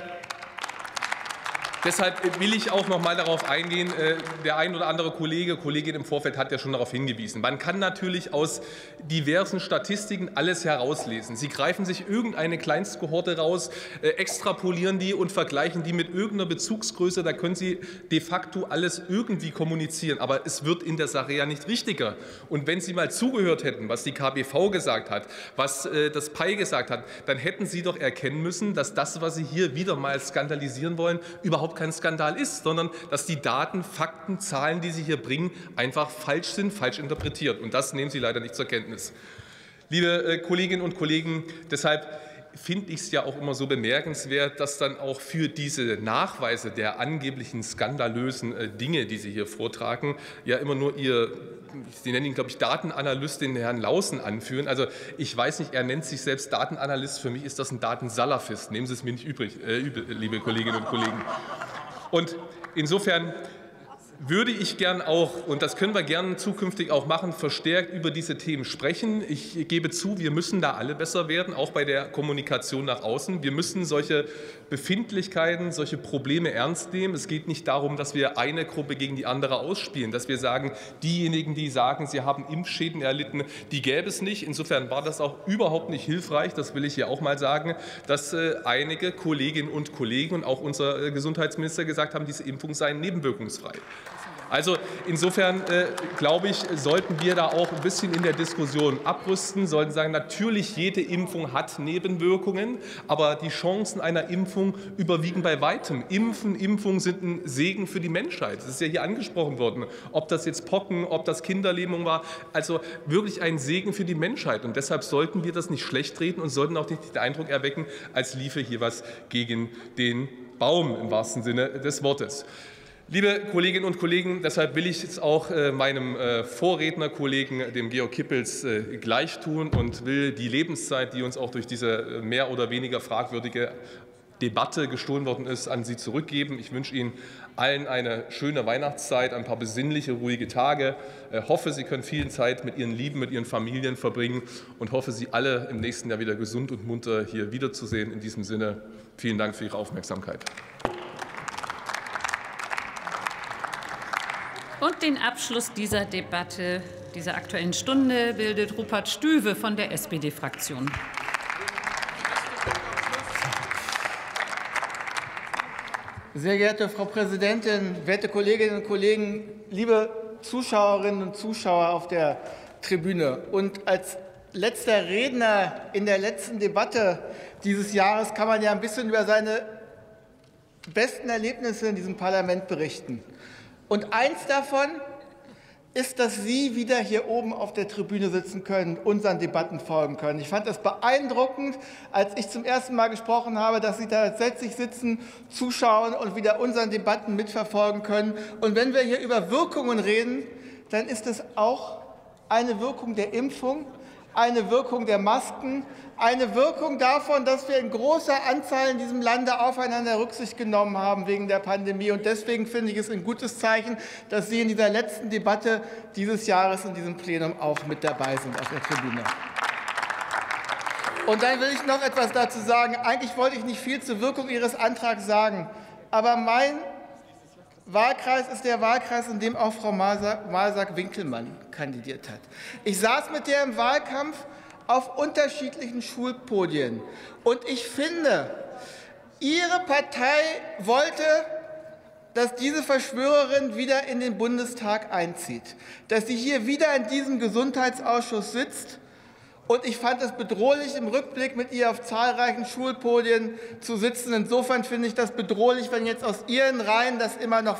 will ich auch noch mal darauf eingehen, der ein oder andere Kollegin im Vorfeld hat ja schon darauf hingewiesen. Man kann natürlich aus diversen Statistiken alles herauslesen. Sie greifen sich irgendeine Kleinstkohorte raus, extrapolieren die und vergleichen die mit irgendeiner Bezugsgröße. Da können Sie de facto alles irgendwie kommunizieren. Aber es wird in der Sache ja nicht richtiger. Und wenn Sie mal zugehört hätten, was die KBV gesagt hat, was das PAI gesagt hat, dann hätten Sie doch erkennen müssen, dass das, was Sie hier wieder mal skandalisieren wollen, überhaupt kein Skandal ist, sondern dass die Daten, Fakten, Zahlen, die Sie hier bringen, einfach falsch sind, falsch interpretiert. Und das nehmen Sie leider nicht zur Kenntnis. Liebe Kolleginnen und Kollegen, deshalb finde ich es ja auch immer so bemerkenswert, dass dann auch für diese Nachweise der angeblichen skandalösen Dinge, die Sie hier vortragen, ja immer nur Sie nennen ihn, glaube ich, Datenanalyst, den Herrn Laußen anführen. Also ich weiß nicht, er nennt sich selbst Datenanalyst. Für mich ist das ein Datensalafist. Nehmen Sie es mir nicht übel, liebe Kolleginnen und Kollegen. Und insofern würde ich gern auch, und das können wir gern zukünftig auch machen, verstärkt über diese Themen sprechen. Ich gebe zu, wir müssen da alle besser werden, auch bei der Kommunikation nach außen. Wir müssen solche Befindlichkeiten, solche Probleme ernst nehmen. Es geht nicht darum, dass wir eine Gruppe gegen die andere ausspielen, dass wir sagen, diejenigen, die sagen, sie haben Impfschäden erlitten, die gäbe es nicht. Insofern war das auch überhaupt nicht hilfreich, das will ich hier auch mal sagen, dass einige Kolleginnen und Kollegen und auch unser Gesundheitsminister gesagt haben, diese Impfung sei nebenwirkungsfrei. Also insofern, glaube ich, sollten wir da auch ein bisschen in der Diskussion abrüsten, sollten sagen, natürlich jede Impfung hat Nebenwirkungen, aber die Chancen einer Impfung überwiegen bei weitem. Impfungen sind ein Segen für die Menschheit. Das ist ja hier angesprochen worden, ob das jetzt Pocken, ob das Kinderlähmung war, also wirklich ein Segen für die Menschheit. Und deshalb sollten wir das nicht schlecht reden und sollten auch nicht den Eindruck erwecken, als liefe hier was gegen den Baum im wahrsten Sinne des Wortes. Liebe Kolleginnen und Kollegen, deshalb will ich es auch meinem Vorrednerkollegen, dem Georg Kippels, gleich tun und will die Lebenszeit, die uns auch durch diese mehr oder weniger fragwürdige Debatte gestohlen worden ist, an Sie zurückgeben. Ich wünsche Ihnen allen eine schöne Weihnachtszeit, ein paar besinnliche, ruhige Tage. Ich hoffe, Sie können viel Zeit mit Ihren Lieben, mit Ihren Familien verbringen und hoffe, Sie alle im nächsten Jahr wieder gesund und munter hier wiederzusehen. In diesem Sinne, vielen Dank für Ihre Aufmerksamkeit. Und den Abschluss dieser Debatte, dieser Aktuellen Stunde, bildet Rupert Stüwe von der SPD-Fraktion. Sehr geehrte Frau Präsidentin, werte Kolleginnen und Kollegen, liebe Zuschauerinnen und Zuschauer auf der Tribüne! Und als letzter Redner in der letzten Debatte dieses Jahres kann man ja ein bisschen über seine besten Erlebnisse in diesem Parlament berichten. Und eins davon ist, dass Sie wieder hier oben auf der Tribüne sitzen können, unseren Debatten folgen können. Ich fand das beeindruckend, als ich zum ersten Mal gesprochen habe, dass Sie tatsächlich sitzen, zuschauen und wieder unseren Debatten mitverfolgen können. Und wenn wir hier über Wirkungen reden, dann ist es auch eine Wirkung der Impfung, eine Wirkung der Masken, eine Wirkung davon, dass wir in großer Anzahl in diesem Lande aufeinander Rücksicht genommen haben wegen der Pandemie. Und deswegen finde ich es ein gutes Zeichen, dass Sie in dieser letzten Debatte dieses Jahres in diesem Plenum auch mit dabei sind auf der Tribüne. Und dann will ich noch etwas dazu sagen. Eigentlich wollte ich nicht viel zur Wirkung Ihres Antrags sagen, aber mein Wahlkreis ist der Wahlkreis, in dem auch Frau Masak-Winkelmann kandidiert hat. Ich saß mit der im Wahlkampf auf unterschiedlichen Schulpodien. Und ich finde, Ihre Partei wollte, dass diese Verschwörerin wieder in den Bundestag einzieht, dass sie hier wieder in diesem Gesundheitsausschuss sitzt. Und ich fand es bedrohlich, im Rückblick mit ihr auf zahlreichen Schulpodien zu sitzen. Insofern finde ich das bedrohlich, wenn jetzt aus Ihren Reihen das immer noch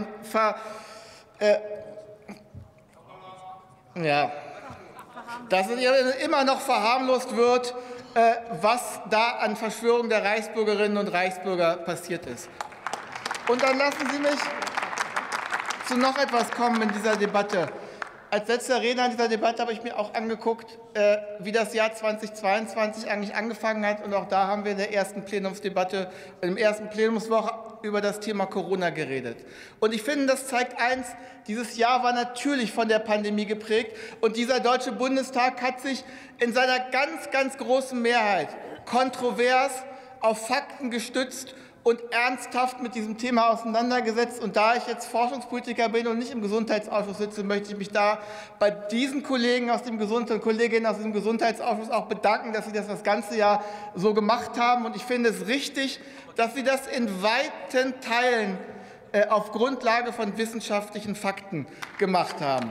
dass immer noch verharmlost wird, was da an Verschwörung der Reichsbürgerinnen und Reichsbürger passiert ist. Und dann lassen Sie mich zu noch etwas kommen in dieser Debatte. Als letzter Redner in dieser Debatte habe ich mir auch angeguckt, wie das Jahr 2022 eigentlich angefangen hat. Und auch da haben wir in der ersten Plenumsdebatte, in der ersten Plenumswoche über das Thema Corona geredet. Und ich finde, das zeigt eins, dieses Jahr war natürlich von der Pandemie geprägt. Und dieser Deutsche Bundestag hat sich in seiner ganz, ganz großen Mehrheit kontrovers auf Fakten gestützt und ernsthaft mit diesem Thema auseinandergesetzt. Und da ich jetzt Forschungspolitiker bin und nicht im Gesundheitsausschuss sitze, möchte ich mich da bei diesen Kollegen aus dem Kolleginnen aus dem Gesundheitsausschuss auch bedanken, dass sie das ganze Jahr so gemacht haben. Und ich finde es richtig, dass sie das in weiten Teilen auf Grundlage von wissenschaftlichen Fakten gemacht haben.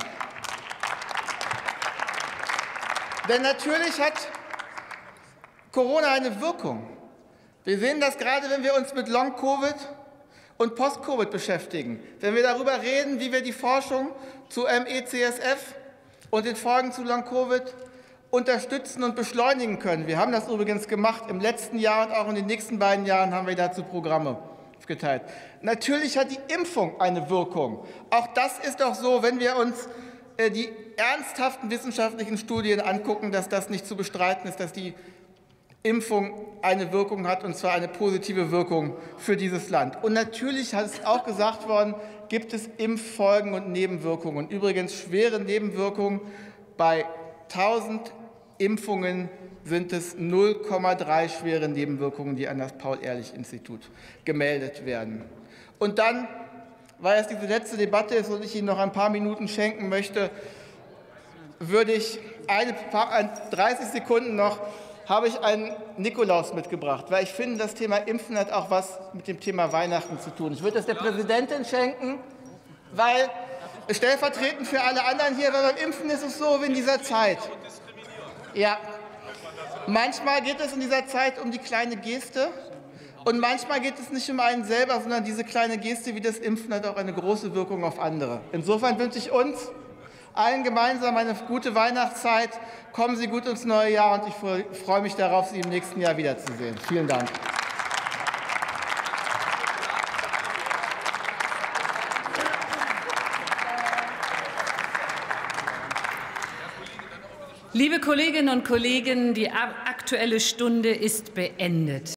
Denn natürlich hat Corona eine Wirkung. Wir sehen das gerade, wenn wir uns mit Long-Covid und Post-Covid beschäftigen. Wenn wir darüber reden, wie wir die Forschung zu ME/CSF und den Folgen zu Long-Covid unterstützen und beschleunigen können. Wir haben das übrigens gemacht im letzten Jahr und auch in den nächsten beiden Jahren haben wir dazu Programme geteilt. Natürlich hat die Impfung eine Wirkung. Auch das ist doch so, wenn wir uns die ernsthaften wissenschaftlichen Studien angucken, dass das nicht zu bestreiten ist, dass die Impfung eine Wirkung hat, und zwar eine positive Wirkung für dieses Land. Und natürlich, hat es auch gesagt worden, gibt es Impffolgen und Nebenwirkungen. Übrigens schwere Nebenwirkungen. Bei 1000 Impfungen sind es 0,3 schwere Nebenwirkungen, die an das Paul-Ehrlich-Institut gemeldet werden. Und dann, weil es diese letzte Debatte ist und ich Ihnen noch ein paar Minuten schenken möchte, würde ich 30 Sekunden noch, habe ich einen Nikolaus mitgebracht, weil ich finde, das Thema Impfen hat auch was mit dem Thema Weihnachten zu tun. Ich würde das der Präsidentin schenken, weil stellvertretend für alle anderen hier, weil beim Impfen ist es so wie in dieser Zeit. Ja, manchmal geht es in dieser Zeit um die kleine Geste und manchmal geht es nicht um einen selber, sondern diese kleine Geste wie das Impfen hat auch eine große Wirkung auf andere. Insofern wünsche ich uns allen gemeinsam eine gute Weihnachtszeit. Kommen Sie gut ins neue Jahr und ich freue mich darauf, Sie im nächsten Jahr wiederzusehen. Vielen Dank. Liebe Kolleginnen und Kollegen, die Aktuelle Stunde ist beendet.